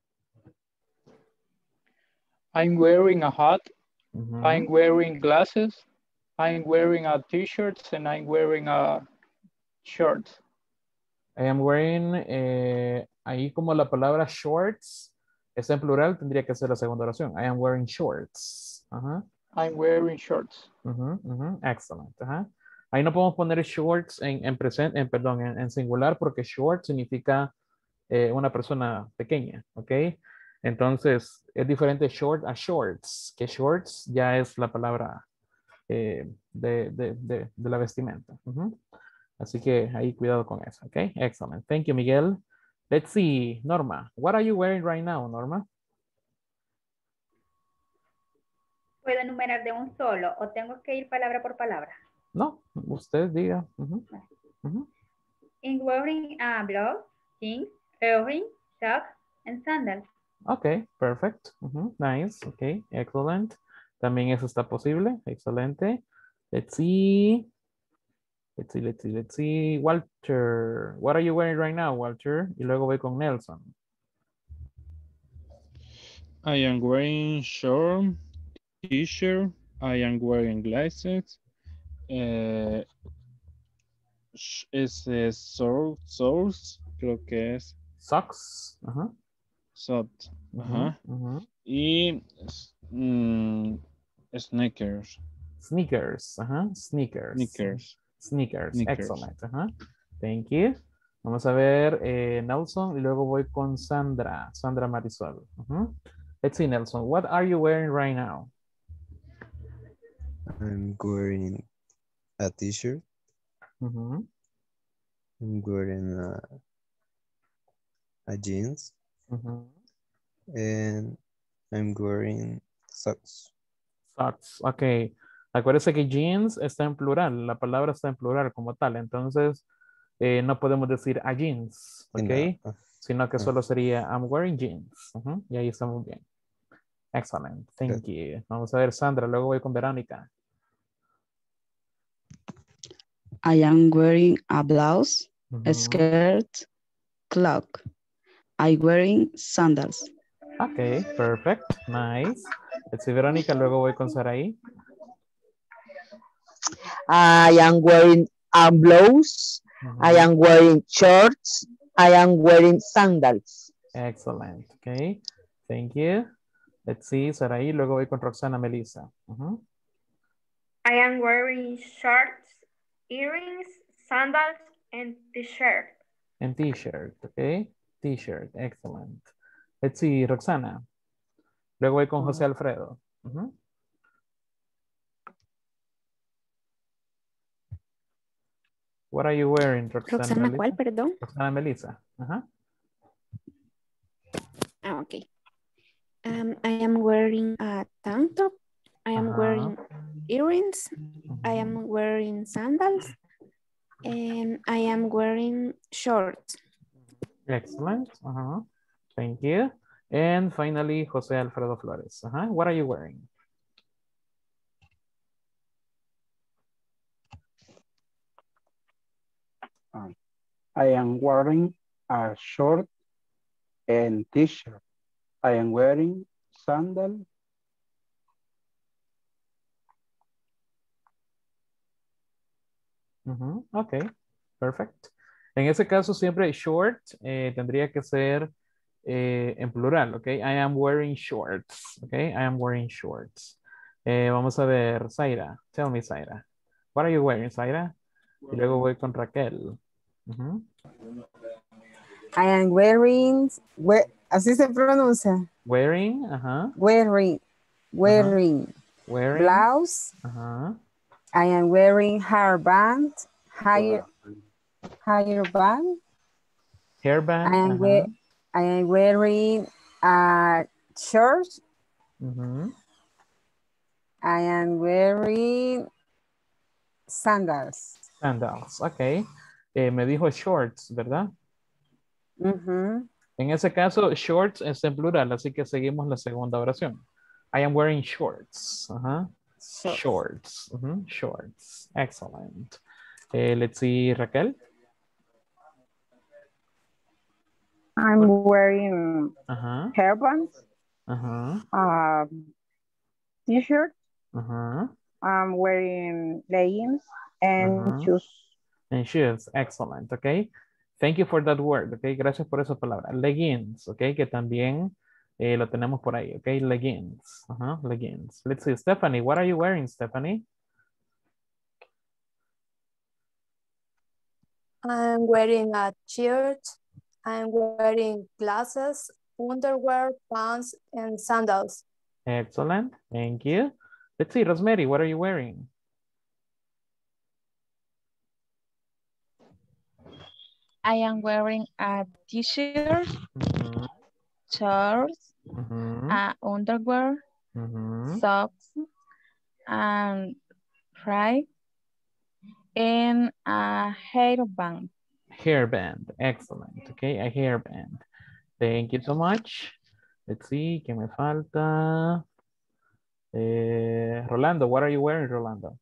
I'm wearing a hat. I'm wearing glasses. I'm wearing a t-shirt and I'm wearing a shirt. I am wearing, ahí como la palabra shorts está en plural, tendría que ser la segunda oración. I am wearing shorts. I'm wearing shorts. Excellent. Ahí no podemos poner shorts en singular porque short significa una persona pequeña, ¿ok? Entonces, es diferente short a shorts, que shorts ya es la palabra de la vestimenta. Así que ahí cuidado con eso, ¿ok? Excellent. Thank you, Miguel. Let's see, Norma. What are you wearing right now, Norma? ¿Puedo enumerar de un solo o tengo que ir palabra por palabra? No, usted diga. I'm wearing a blouse, jeans, earrings, socks, and sandals. Okay, perfect. Nice. Okay, excellent. También eso está posible. Excelente. Let's see. Let's see. Walter, what are you wearing right now, Walter? Y luego voy con Nelson. I am wearing short t-shirt. I am wearing glasses. Es socks, creo que es. Socks. Ajá. Socks. Ajá. Ujú. Y sneakers. Sneakers. Ajá. Sneakers. Sneakers. Sneakers. Sneakers. Excellent. Ajá. Thank you. Vamos a ver Nelson y luego voy con Sandra. Sandra Marisol. Ujú. Let's see, Nelson. What are you wearing right now? I'm wearing a t-shirt. Ujú. I'm wearing a jeans. Ujú. And I'm wearing socks. Socks. Ok. Acuérdese que jeans está en plural. La palabra está en plural como tal. Entonces, no podemos decir a jeans. Ok. No. Sino que solo sería I'm wearing jeans. Ujú. Y ahí estamos bien. Excellent. Thank you. Vamos a ver, Sandra. Luego voy con Verónica. I am wearing a blouse, a Ujú. skirt, cloak. I'm wearing sandals. Ok, perfect. Nice. Let's see, Verónica. Luego voy con Saraí. I am wearing a blouse. I am wearing shorts. I am wearing sandals. Excellent. Okay. Thank you. Let's see, Saraí. Luego voy con Roxana Melissa. Ujú. I am wearing shorts, earrings, sandals, and t-shirt. And t-shirt. Okay. T-shirt. Excellent. Let's see, Roxana. Luego voy con José Alfredo. Ujú. What are you wearing, Roxana? Roxana, Melissa? ¿cuál, perdón? Roxana Melissa. Ajá. Okay. I am wearing a tank top. I am wearing earrings. I am wearing sandals. And I am wearing shorts. Excellent. Thank you. And finally, José Alfredo Flores. What are you wearing? I am wearing a short and t-shirt. I am wearing sandals. Ok, perfect. En ese caso siempre short tendría que ser en plural, ok. I am wearing shorts, ok. I am wearing shorts. Vamos a ver, Zaira. Tell me, Zaira. What are you wearing, Zaira? Y luego voy con Raquel. I am wearing, así se pronuncia. Wearing, Wearing. Blouse. I am wearing hairband. Hairband. Hairband. I am wearing a shirt. I am wearing sandals. Sandals, ok. Me dijo shorts, ¿verdad? En ese caso, shorts es en plural, así que seguimos la segunda oración. I am wearing shorts. Shorts. Shorts. Excellent. Let's see, Raquel. I'm wearing hairbands, t-shirt. I'm wearing leggings and shoes. And shoes. Excellent. Okay. Thank you for that word. Okay. Gracias por esa palabra. Leggings. Okay. Que también lo tenemos por ahí. Okay. Leggings. Leggings. Let's see. Stephanie, what are you wearing, Stephanie? I'm wearing a shirt. I'm wearing glasses, underwear, pants, and sandals. Excellent. Thank you. Let's see. Rosemary, what are you wearing? I am wearing a t-shirt, shorts, underwear, socks, and fry, and a hairband. Hairband. Excellent. Okay, a hairband. Thank you so much. Let's see, ¿qué me falta? Rolando, what are you wearing, Rolando?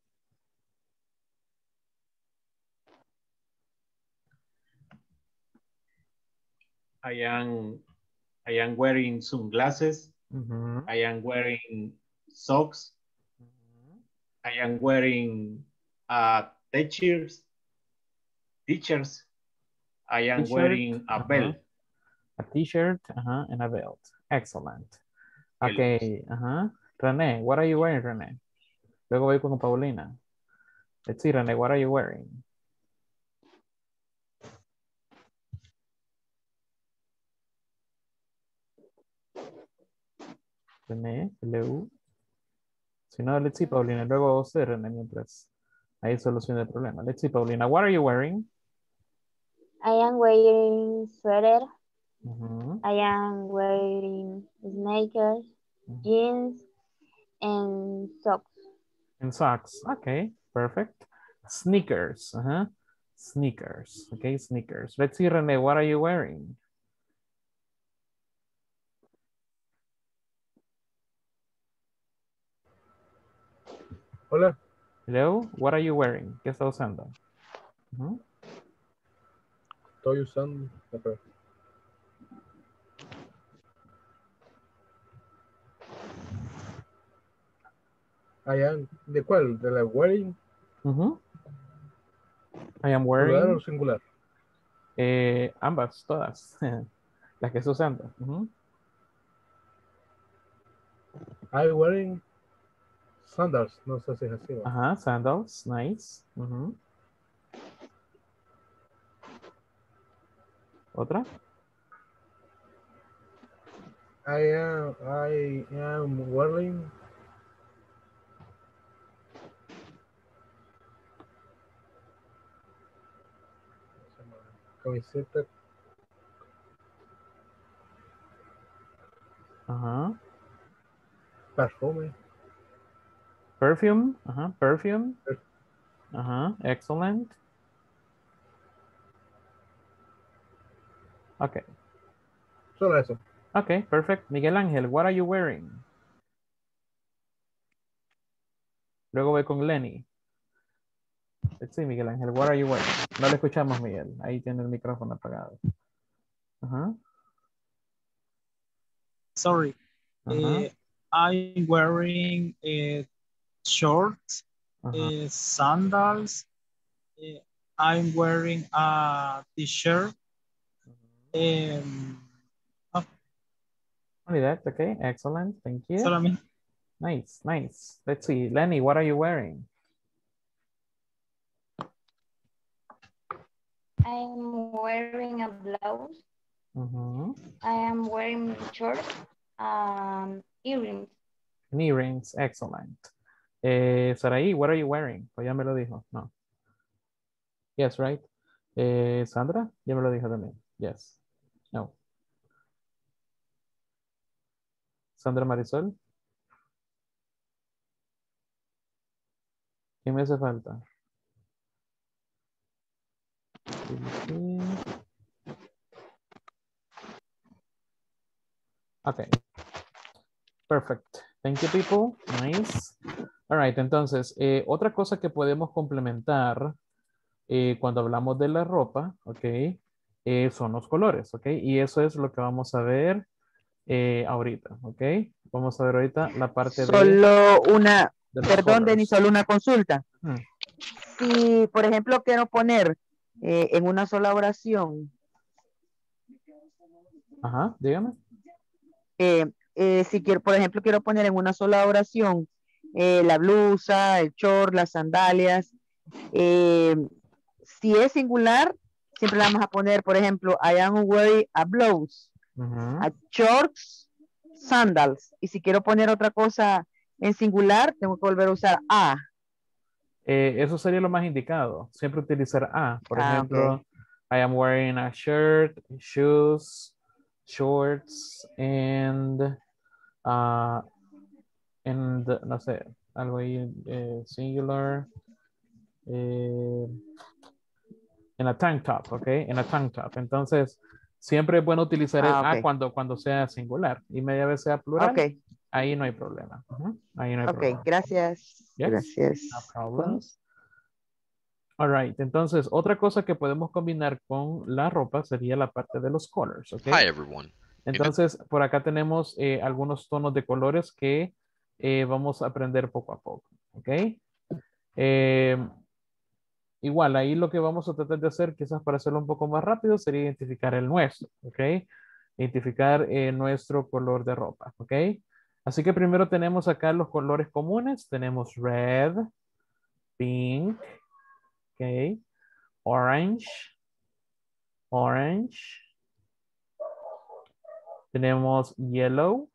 I am wearing sunglasses. I am wearing socks. I am wearing teachers. I am wearing a belt. A t-shirt and a belt. Excellent. Okay. René, what are you wearing, René? Luego voy con Paulina. Let's see, René, what are you wearing? René, hello. Si no, let's see, Paulina. Luego usted, René, mientras ahí soluciona el problema. Let's see, Paulina, what are you wearing? I am wearing sweater. I am wearing sneakers, jeans, and socks. And socks. Okay, perfect. Sneakers. Sneakers. Okay, sneakers. Let's see, René, what are you wearing? Hola. Hello, what are you wearing? ¿Qué está usando? Estoy usando. ¿De cuál? ¿De la wearing? I am wearing. ¿Plural o singular? Ambas, todas. Las que está usando. I'm wearing sandals. No sé si es así. Sandals. Nice. ¿Otra? I am wearing camiseta. Perfume. Perfume. Perfume. Excellent. Okay. Solo eso. Okay, perfect. Miguel Ángel, what are you wearing? Luego voy con Lenny. Let's see, Miguel Ángel, what are you wearing? No le escuchamos, Miguel. Ahí tiene el micrófono apagado. Sorry. I'm wearing shorts, sandals. I'm wearing a t-shirt. Only that, okay, excellent, thank you. Solamente. Nice, nice. Let's see, Lenny, what are you wearing? I'm wearing a blouse. I am wearing shorts, earrings. Earrings, excellent. Saraí, what are you wearing? Pues ya me lo dijo, no. Yes, right. Sandra, ya me lo dijo también. Yes. No. Sandra Marisol. ¿Quién me hace falta? Okay. Perfect. Thank you, people. Nice. All right. Entonces, otra cosa que podemos complementar cuando hablamos de la ropa, ok, son los colores, ok. Y eso es lo que vamos a ver ahorita, ok. Vamos a ver ahorita la parte solo una, perdón, Denis, solo una consulta. Si, por ejemplo, quiero poner en una sola oración. Ajá, dígame. Si quiero, por ejemplo, quiero poner en una sola oración la blusa, el short, las sandalias. Si es singular, siempre la vamos a poner, por ejemplo, I am wearing a blouse, a shorts, sandals. Y si quiero poner otra cosa en singular, tengo que volver a usar a. Eso sería lo más indicado. Siempre utilizar a. Por ejemplo, okay. I am wearing a shirt, shoes, shorts, and no sé, algo ahí singular. En a tank top, ¿ok? En a tank top. Entonces, siempre es bueno utilizar el a cuando sea singular. Y media vez sea plural, ahí no hay problema. Ahí no hay problema. Gracias. Yes? Gracias. No problem. All right. Entonces, otra cosa que podemos combinar con la ropa sería la parte de los colors, ¿ok? Hi, everyone. Entonces, por acá tenemos algunos tonos de colores que vamos a aprender poco a poco, ¿ok? Igual, ahí lo que vamos a tratar de hacer, quizás para hacerlo un poco más rápido, sería identificar el nuestro, ¿ok? Identificar nuestro color de ropa, ¿ok? Así que primero tenemos acá los colores comunes. Tenemos red, pink, ¿ok? Orange, orange. Tenemos yellow,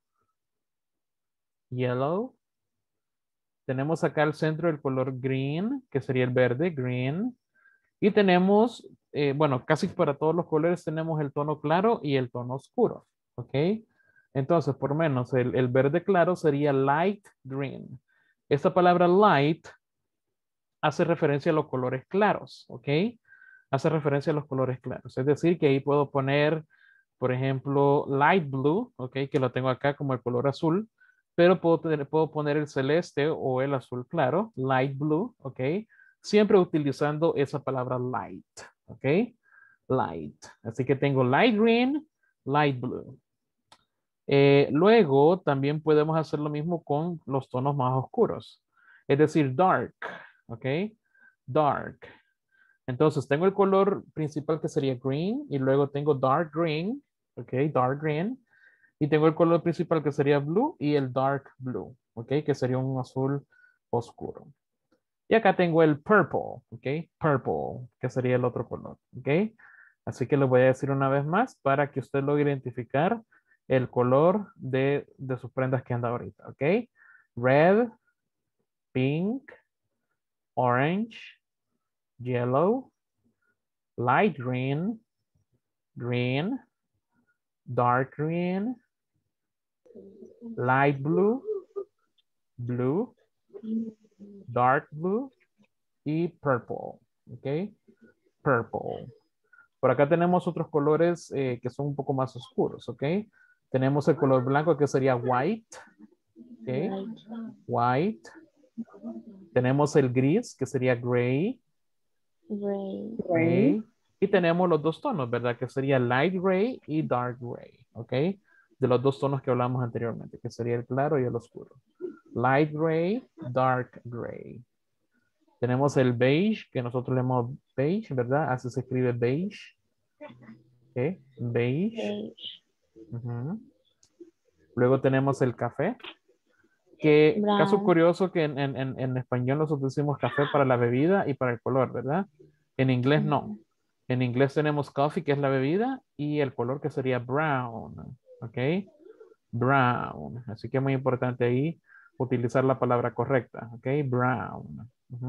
yellow. Tenemos acá al centro el color green, que sería el verde, green. Y tenemos, bueno, casi para todos los colores tenemos el tono claro y el tono oscuro, ¿ok? Entonces, por menos, el verde claro sería light green. Esta palabra light hace referencia a los colores claros, ¿ok? Hace referencia a los colores claros. Es decir, que ahí puedo poner, por ejemplo, light blue, ¿ok? Que lo tengo acá como el color azul. Pero puedo poner el celeste o el azul claro, light blue, ¿ok? Siempre utilizando esa palabra light, ¿ok? Light. Así que tengo light green, light blue. Luego también podemos hacer lo mismo con los tonos más oscuros. Es decir, dark, ¿ok? Dark. Entonces tengo el color principal que sería green y luego tengo dark green, ¿ok? Dark green. Y tengo el color principal que sería blue y el dark blue, ¿ok? Que sería un azul oscuro. Y acá tengo el purple, ¿ok? Purple, que sería el otro color, ¿ok? Así que lo voy a decir una vez más para que usted logre identificar el color de sus prendas que anda ahorita, ¿ok? Red, pink, orange, yellow, light green, green, dark green, light blue, blue, dark blue y purple, ¿ok? Purple. Por acá tenemos otros colores que son un poco más oscuros, ¿ok? Tenemos el color blanco que sería white, ¿ok? White. Tenemos el gris que sería gray. Gray. Y tenemos los dos tonos, ¿verdad? Que sería light gray y dark gray, ¿ok? De los dos tonos que hablamos anteriormente, que sería el claro y el oscuro. Light gray, dark gray. Tenemos el beige, que nosotros leemos beige, ¿verdad? Así se escribe beige. ¿Ok? Beige. Luego tenemos el café. Que Brown. Caso curioso que en español nosotros decimos café para la bebida y para el color, ¿verdad? En inglés no. En inglés tenemos coffee, que es la bebida, y el color que sería brown. ¿Ok? Brown. Así que es muy importante ahí utilizar la palabra correcta. ¿Ok? Brown.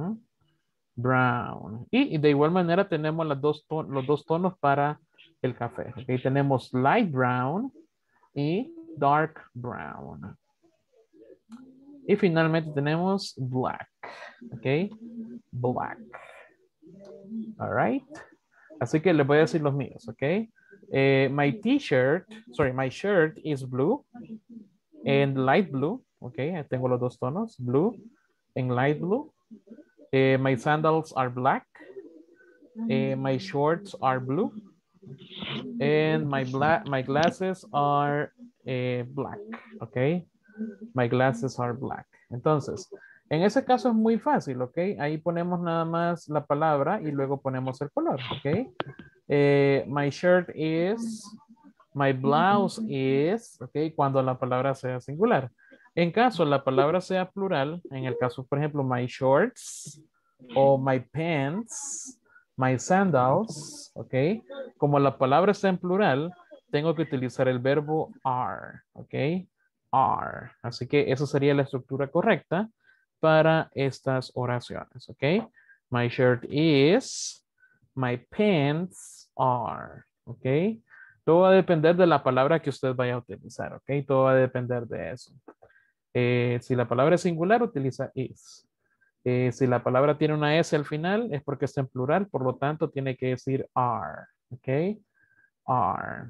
Brown. Y de igual manera tenemos los dos tonos para el café. ¿Ok? Tenemos light brown y dark brown. Y finalmente tenemos black. ¿Ok? Black. All right. Así que les voy a decir los míos, ¿ok? My shirt is blue and light blue, ¿ok? Tengo los dos tonos, blue and light blue. My sandals are black. My shorts are blue. And my glasses are black, ¿ok? My glasses are black. Entonces, en ese caso es muy fácil, ¿ok? Ahí ponemos nada más la palabra y luego ponemos el color, ¿ok? My shirt is, my blouse is, ¿ok? Cuando la palabra sea singular. En caso la palabra sea plural, en el caso, por ejemplo, my shorts o my pants, my sandals, ¿ok? Como la palabra está en plural, tengo que utilizar el verbo are, ¿ok? Are. Así que esa sería la estructura correcta para estas oraciones, ¿ok? My shirt is, my pants are, ¿ok? Todo va a depender de la palabra que usted vaya a utilizar, ¿ok? Todo va a depender de eso. Si la palabra es singular, utiliza is. Si la palabra tiene una S al final, es porque está en plural, por lo tanto, tiene que decir are, ¿ok? Are.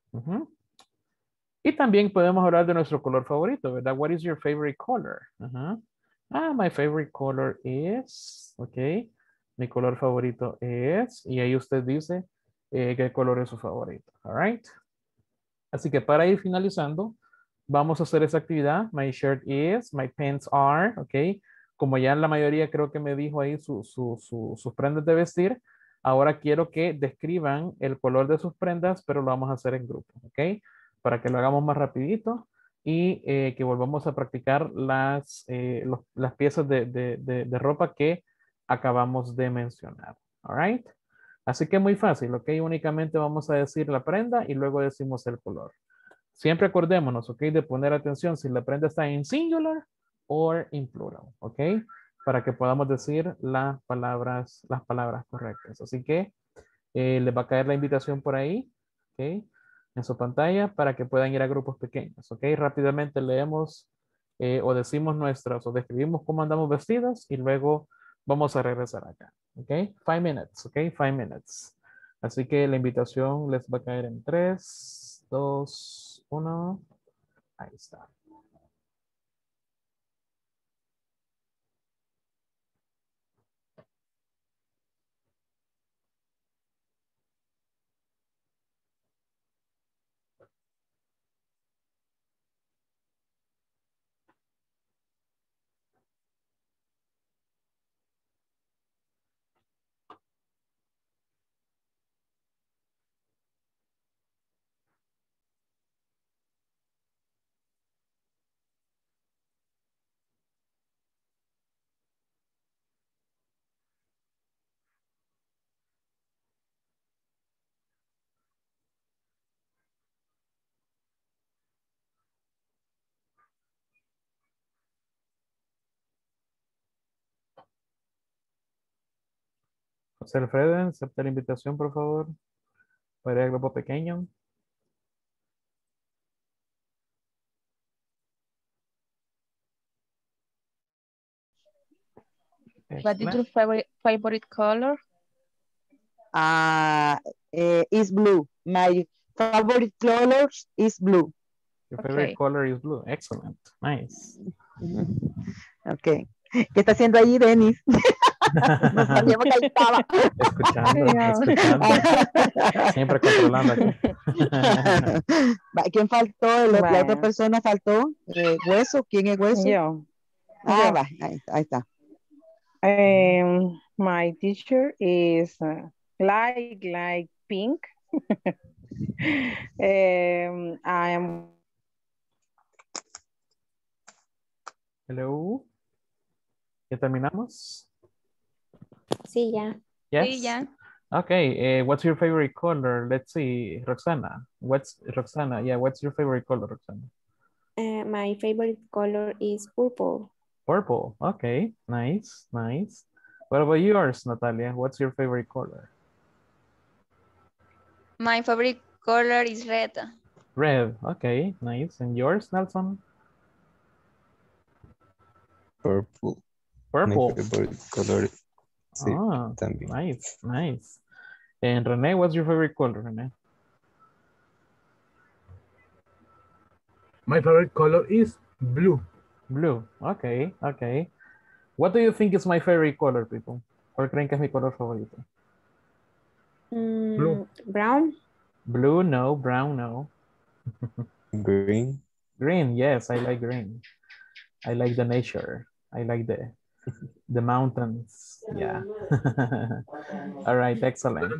Y también podemos hablar de nuestro color favorito, ¿verdad? What is your favorite color? My favorite color is, ¿ok? Mi color favorito es, y ahí usted dice qué color es su favorito, all right? Así que para ir finalizando, vamos a hacer esa actividad. My shirt is, my pants are, ¿ok? Como ya la mayoría creo que me dijo ahí sus prendas de vestir, ahora quiero que describan el color de sus prendas, pero lo vamos a hacer en grupo, ¿ok? Para que lo hagamos más rapidito y que volvamos a practicar las piezas de ropa que acabamos de mencionar, all right? Así que muy fácil, ¿ok? Únicamente vamos a decir la prenda y luego decimos el color. Siempre acordémonos, ¿ok? De poner atención si la prenda está en singular o en plural, ¿ok? Para que podamos decir las palabras correctas. Así que les va a caer la invitación por ahí, ¿ok? En su pantalla para que puedan ir a grupos pequeños, ¿ok? Rápidamente leemos o decimos o describimos cómo andamos vestidos y luego vamos a regresar acá, ¿ok? 5 minutes, ¿ok? 5 minutes. Así que la invitación les va a caer en 3, 2, 1. Ahí está. José Alfredo, acepta la invitación, por favor, para el grupo pequeño. What is your favorite color? Is blue. My favorite color is blue. Your favorite color is blue. Excellent. Nice. Ok. ¿Qué está haciendo allí, Denis? No sabíamos que ahí estaba. Escuchando. Siempre controlando aquí. ¿Quién faltó? La otra persona faltó. ¿Hueso? ¿Quién es Hueso? Yo. Va. Ahí está. My teacher is like pink. I am. Hello. ¿Ya terminamos? Sí, ya. Yes? Sí, ya. Okay. What's your favorite color? Let's see. Roxana. What's your favorite color, Roxana? My favorite color is purple. Purple. Okay. Nice. What about yours, Natalia? What's your favorite color? My favorite color is red. Red. Okay. Nice. And yours, Nelson? Purple. My favorite color. Sí, también. Nice. And Renee, what's your favorite color, Renee? My favorite color is blue. Blue. Okay. What do you think is my favorite color, people? ¿Cuál creen que es mi color favorito? Blue. Brown. Blue, no. Brown, no. Green. Green, yes, I like green. I like the nature. I like the mountains. Yeah. All right, excellent.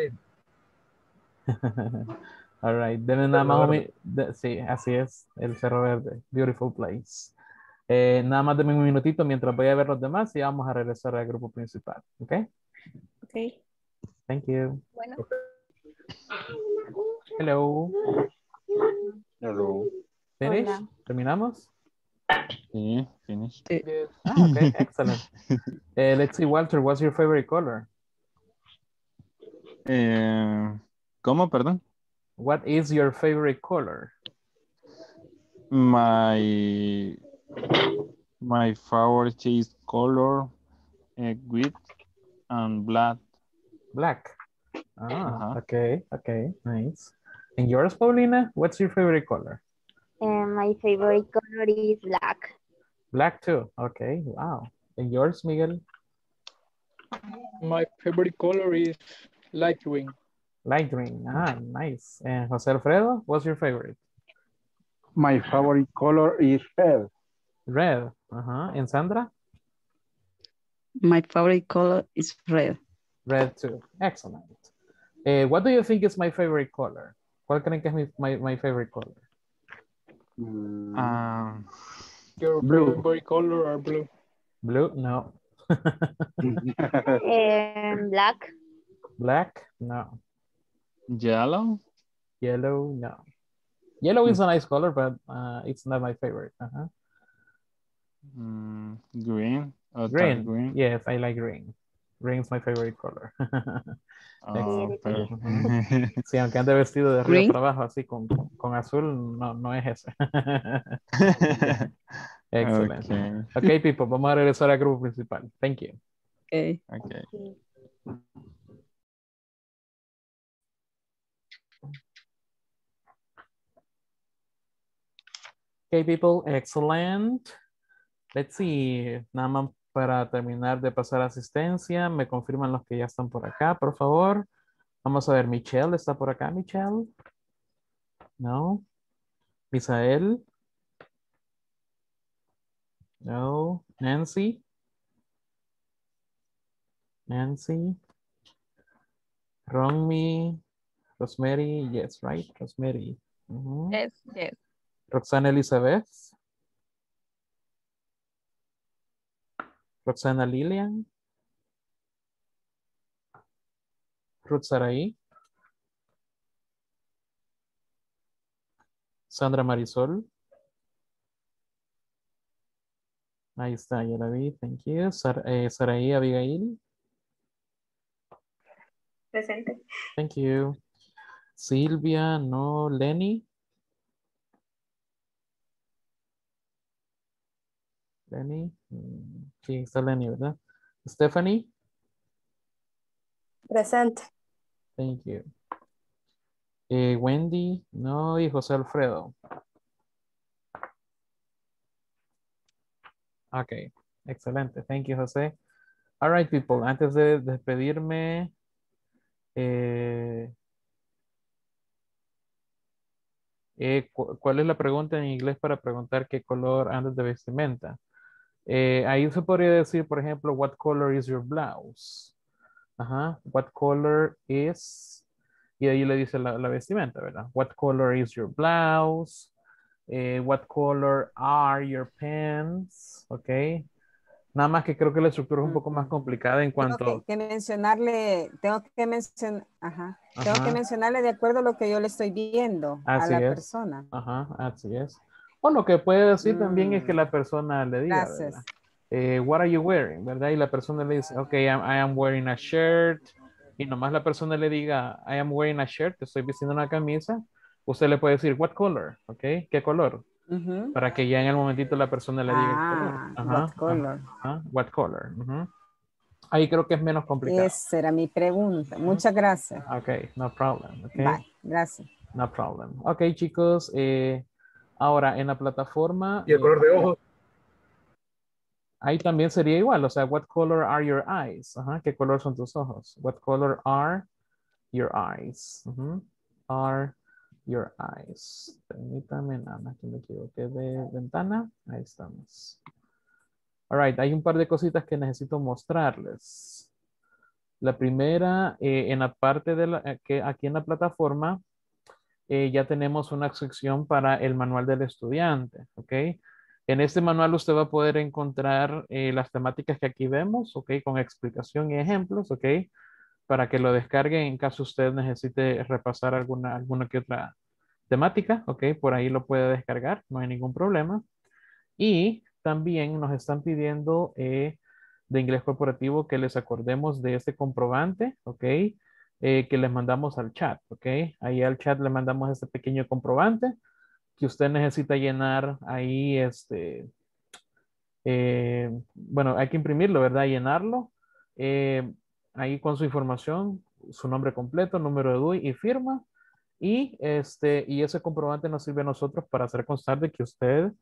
All right, denme nada más sí, así es, el Cerro Verde. Beautiful place. Nada más denme un minutito mientras voy a ver los demás y vamos a regresar al grupo principal. ¿Ok? Ok. Thank you. Bueno. Hello. Hello. Finish? Hola. ¿Terminamos? Sí, finished. Okay, excellent. Let's see, Walter, what's your favorite color? ¿Cómo, perdón? What is your favorite color? My favorite is color white and black. Black. Okay, nice. And yours, Paulina? What's your favorite color? My favorite color is black. Black too. Okay, wow. And yours, Miguel? My favorite color is light green. Light green. Ah, nice. And Jose Alfredo, what's your favorite? My favorite color is red. Red. And Sandra? My favorite color is red. Red too. Excellent. What do you think is my favorite color? ¿Cuál creen que es my favorite color? Your Blue. favorite color are blue. Blue? No. Black. Black? No. Yellow? Yellow? No. Yellow is a nice color, but it's not my favorite. Green? Green. Green? Yes, I like green. Green is my favorite color. Sí, aunque ande vestido de arriba Green. para abajo, así con azul, no es ese. Excelente. Okay, people, vamos a regresar al grupo principal. Thank you. Okay. Okay, people, excellent. Let's see, nada más para terminar de pasar asistencia, me confirman los que ya están por acá, por favor. Vamos a ver, Michelle, ¿está por acá, Michelle? No. Misael. No. Nancy. Nancy. Ronmi. Rosemary, yes, right? Rosemary. Yes. Roxana Elizabeth. Roxana Lilian. Ruth Saraí. Sandra Marisol. Ahí está, ya la vi, thank you. Saraí Abigail. Presente. Thank you. Silvia, no. Lenny. Lenny. Sí, está Lenny, ¿verdad? Stephanie. Presente. Thank you. Wendy, no. Y José Alfredo. Ok, excelente. Thank you, José. All right, people. Antes de despedirme, ¿cuál es la pregunta en inglés para preguntar qué color andas de vestimenta? Ahí se podría decir, por ejemplo, what color is your blouse? What color is, y ahí le dice la vestimenta, ¿verdad? What color is your blouse? What color are your pants? Ok. Nada más que creo que la estructura es un poco más complicada en cuanto... Tengo que mencionarle de acuerdo a lo que yo le estoy viendo a la persona. Así es. O lo que puede decir también es que la persona le diga, Gracias. ¿verdad? What are you wearing? ¿Verdad? Y la persona le dice, ok, I am wearing a shirt. Y nomás la persona le diga, I am wearing a shirt, estoy vistiendo una camisa. Usted le puede decir, what color? Ok, ¿qué color? Para que ya en el momentito la persona le diga el color. What color. What color. Ahí creo que es menos complicado. Esa era mi pregunta. Muchas gracias. Ok, no problem. Okay. Bye, gracias. No problem. Ok, chicos. Ahora, en la plataforma... ¿Y el color de ojos? Ahí también sería igual. O sea, what color are your eyes? ¿Qué color son tus ojos? What color are your eyes? Are your eyes. Permítame, nada más que me equivoqué de ventana. Ahí estamos. All right, hay un par de cositas que necesito mostrarles. La primera, en la parte de que aquí en la plataforma ya tenemos una sección para el manual del estudiante, ¿ok? En este manual usted va a poder encontrar las temáticas que aquí vemos, ¿ok? Con explicación y ejemplos, ¿ok? Para que lo descarguen en caso usted necesite repasar alguna que otra temática, ¿ok? Por ahí lo puede descargar, no hay ningún problema. Y también nos están pidiendo de inglés corporativo que les acordemos de este comprobante, ¿ok? Que les mandamos al chat, ¿ok? Ahí al chat le mandamos este pequeño comprobante que usted necesita llenar ahí, bueno, hay que imprimirlo, ¿verdad? Llenarlo. Ahí con su información, su nombre completo, número de DUI y firma. Y ese comprobante nos sirve a nosotros para hacer constar de que usted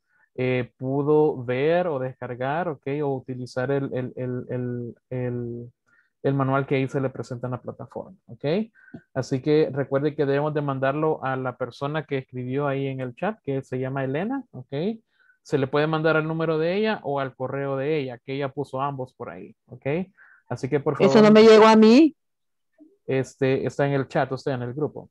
pudo ver o descargar, ¿ok? O utilizar el el manual que ahí se le presenta en la plataforma, ¿ok? Así que recuerde que debemos de mandarlo a la persona que escribió ahí en el chat, que se llama Elena, ¿ok? Se le puede mandar al número de ella o al correo de ella, que ella puso ambos por ahí, ¿ok? Así que por favor. Eso no me llegó a mí. Está en el chat, usted en el grupo.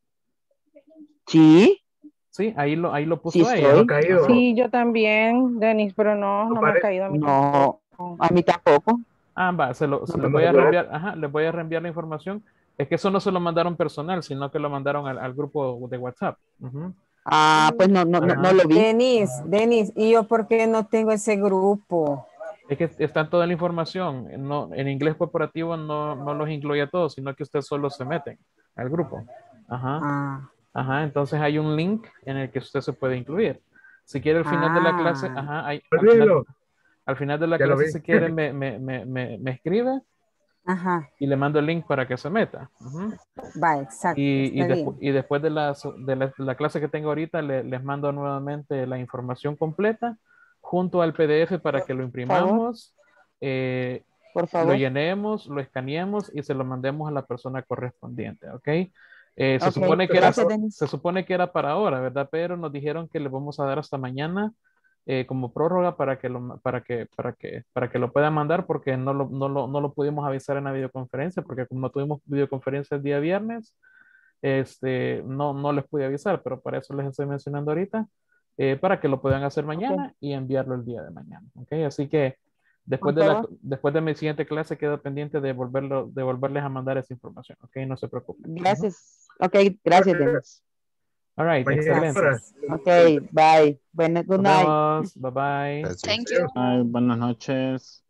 Sí. Sí, ahí lo puso Sí, ella. Sí, yo también, Denis, pero no me ha caído a mí. No, a mí tampoco. Va, se le voy a reenviar, le voy a reenviar la información. Es que eso no se lo mandaron personal, sino que lo mandaron al grupo de WhatsApp. Pues no lo vi. Denis, ¿y yo por qué no tengo ese grupo? Es que está toda la información. No, en inglés corporativo no los incluye a todos, sino que usted solo se mete al grupo. Entonces hay un link en el que usted se puede incluir. Si quiere al final de la clase, al final de la clase, si quiere, me escribe y le mando el link para que se meta. Va, exacto. Y después de la clase que tengo ahorita, les mando nuevamente la información completa junto al PDF para que lo imprimamos, por favor. lo llenemos, lo escaneemos y se lo mandemos a la persona correspondiente, ¿ok? Se supone que era para ahora, ¿verdad? Pero nos dijeron que le vamos a dar hasta mañana como prórroga para que lo puedan mandar, porque no lo pudimos avisar en la videoconferencia, porque como tuvimos videoconferencia el día viernes, no les pude avisar, pero para eso les estoy mencionando ahorita, para que lo puedan hacer mañana y enviarlo el día de mañana, ¿ok? Así que después de mi siguiente clase quedo pendiente de volverles a mandar esa información, ¿ok? No se preocupen. Gracias. Ok, gracias, Denis. All right, excelente. Ok, bye. Good night. Bye bye. Thank you. Buenas noches.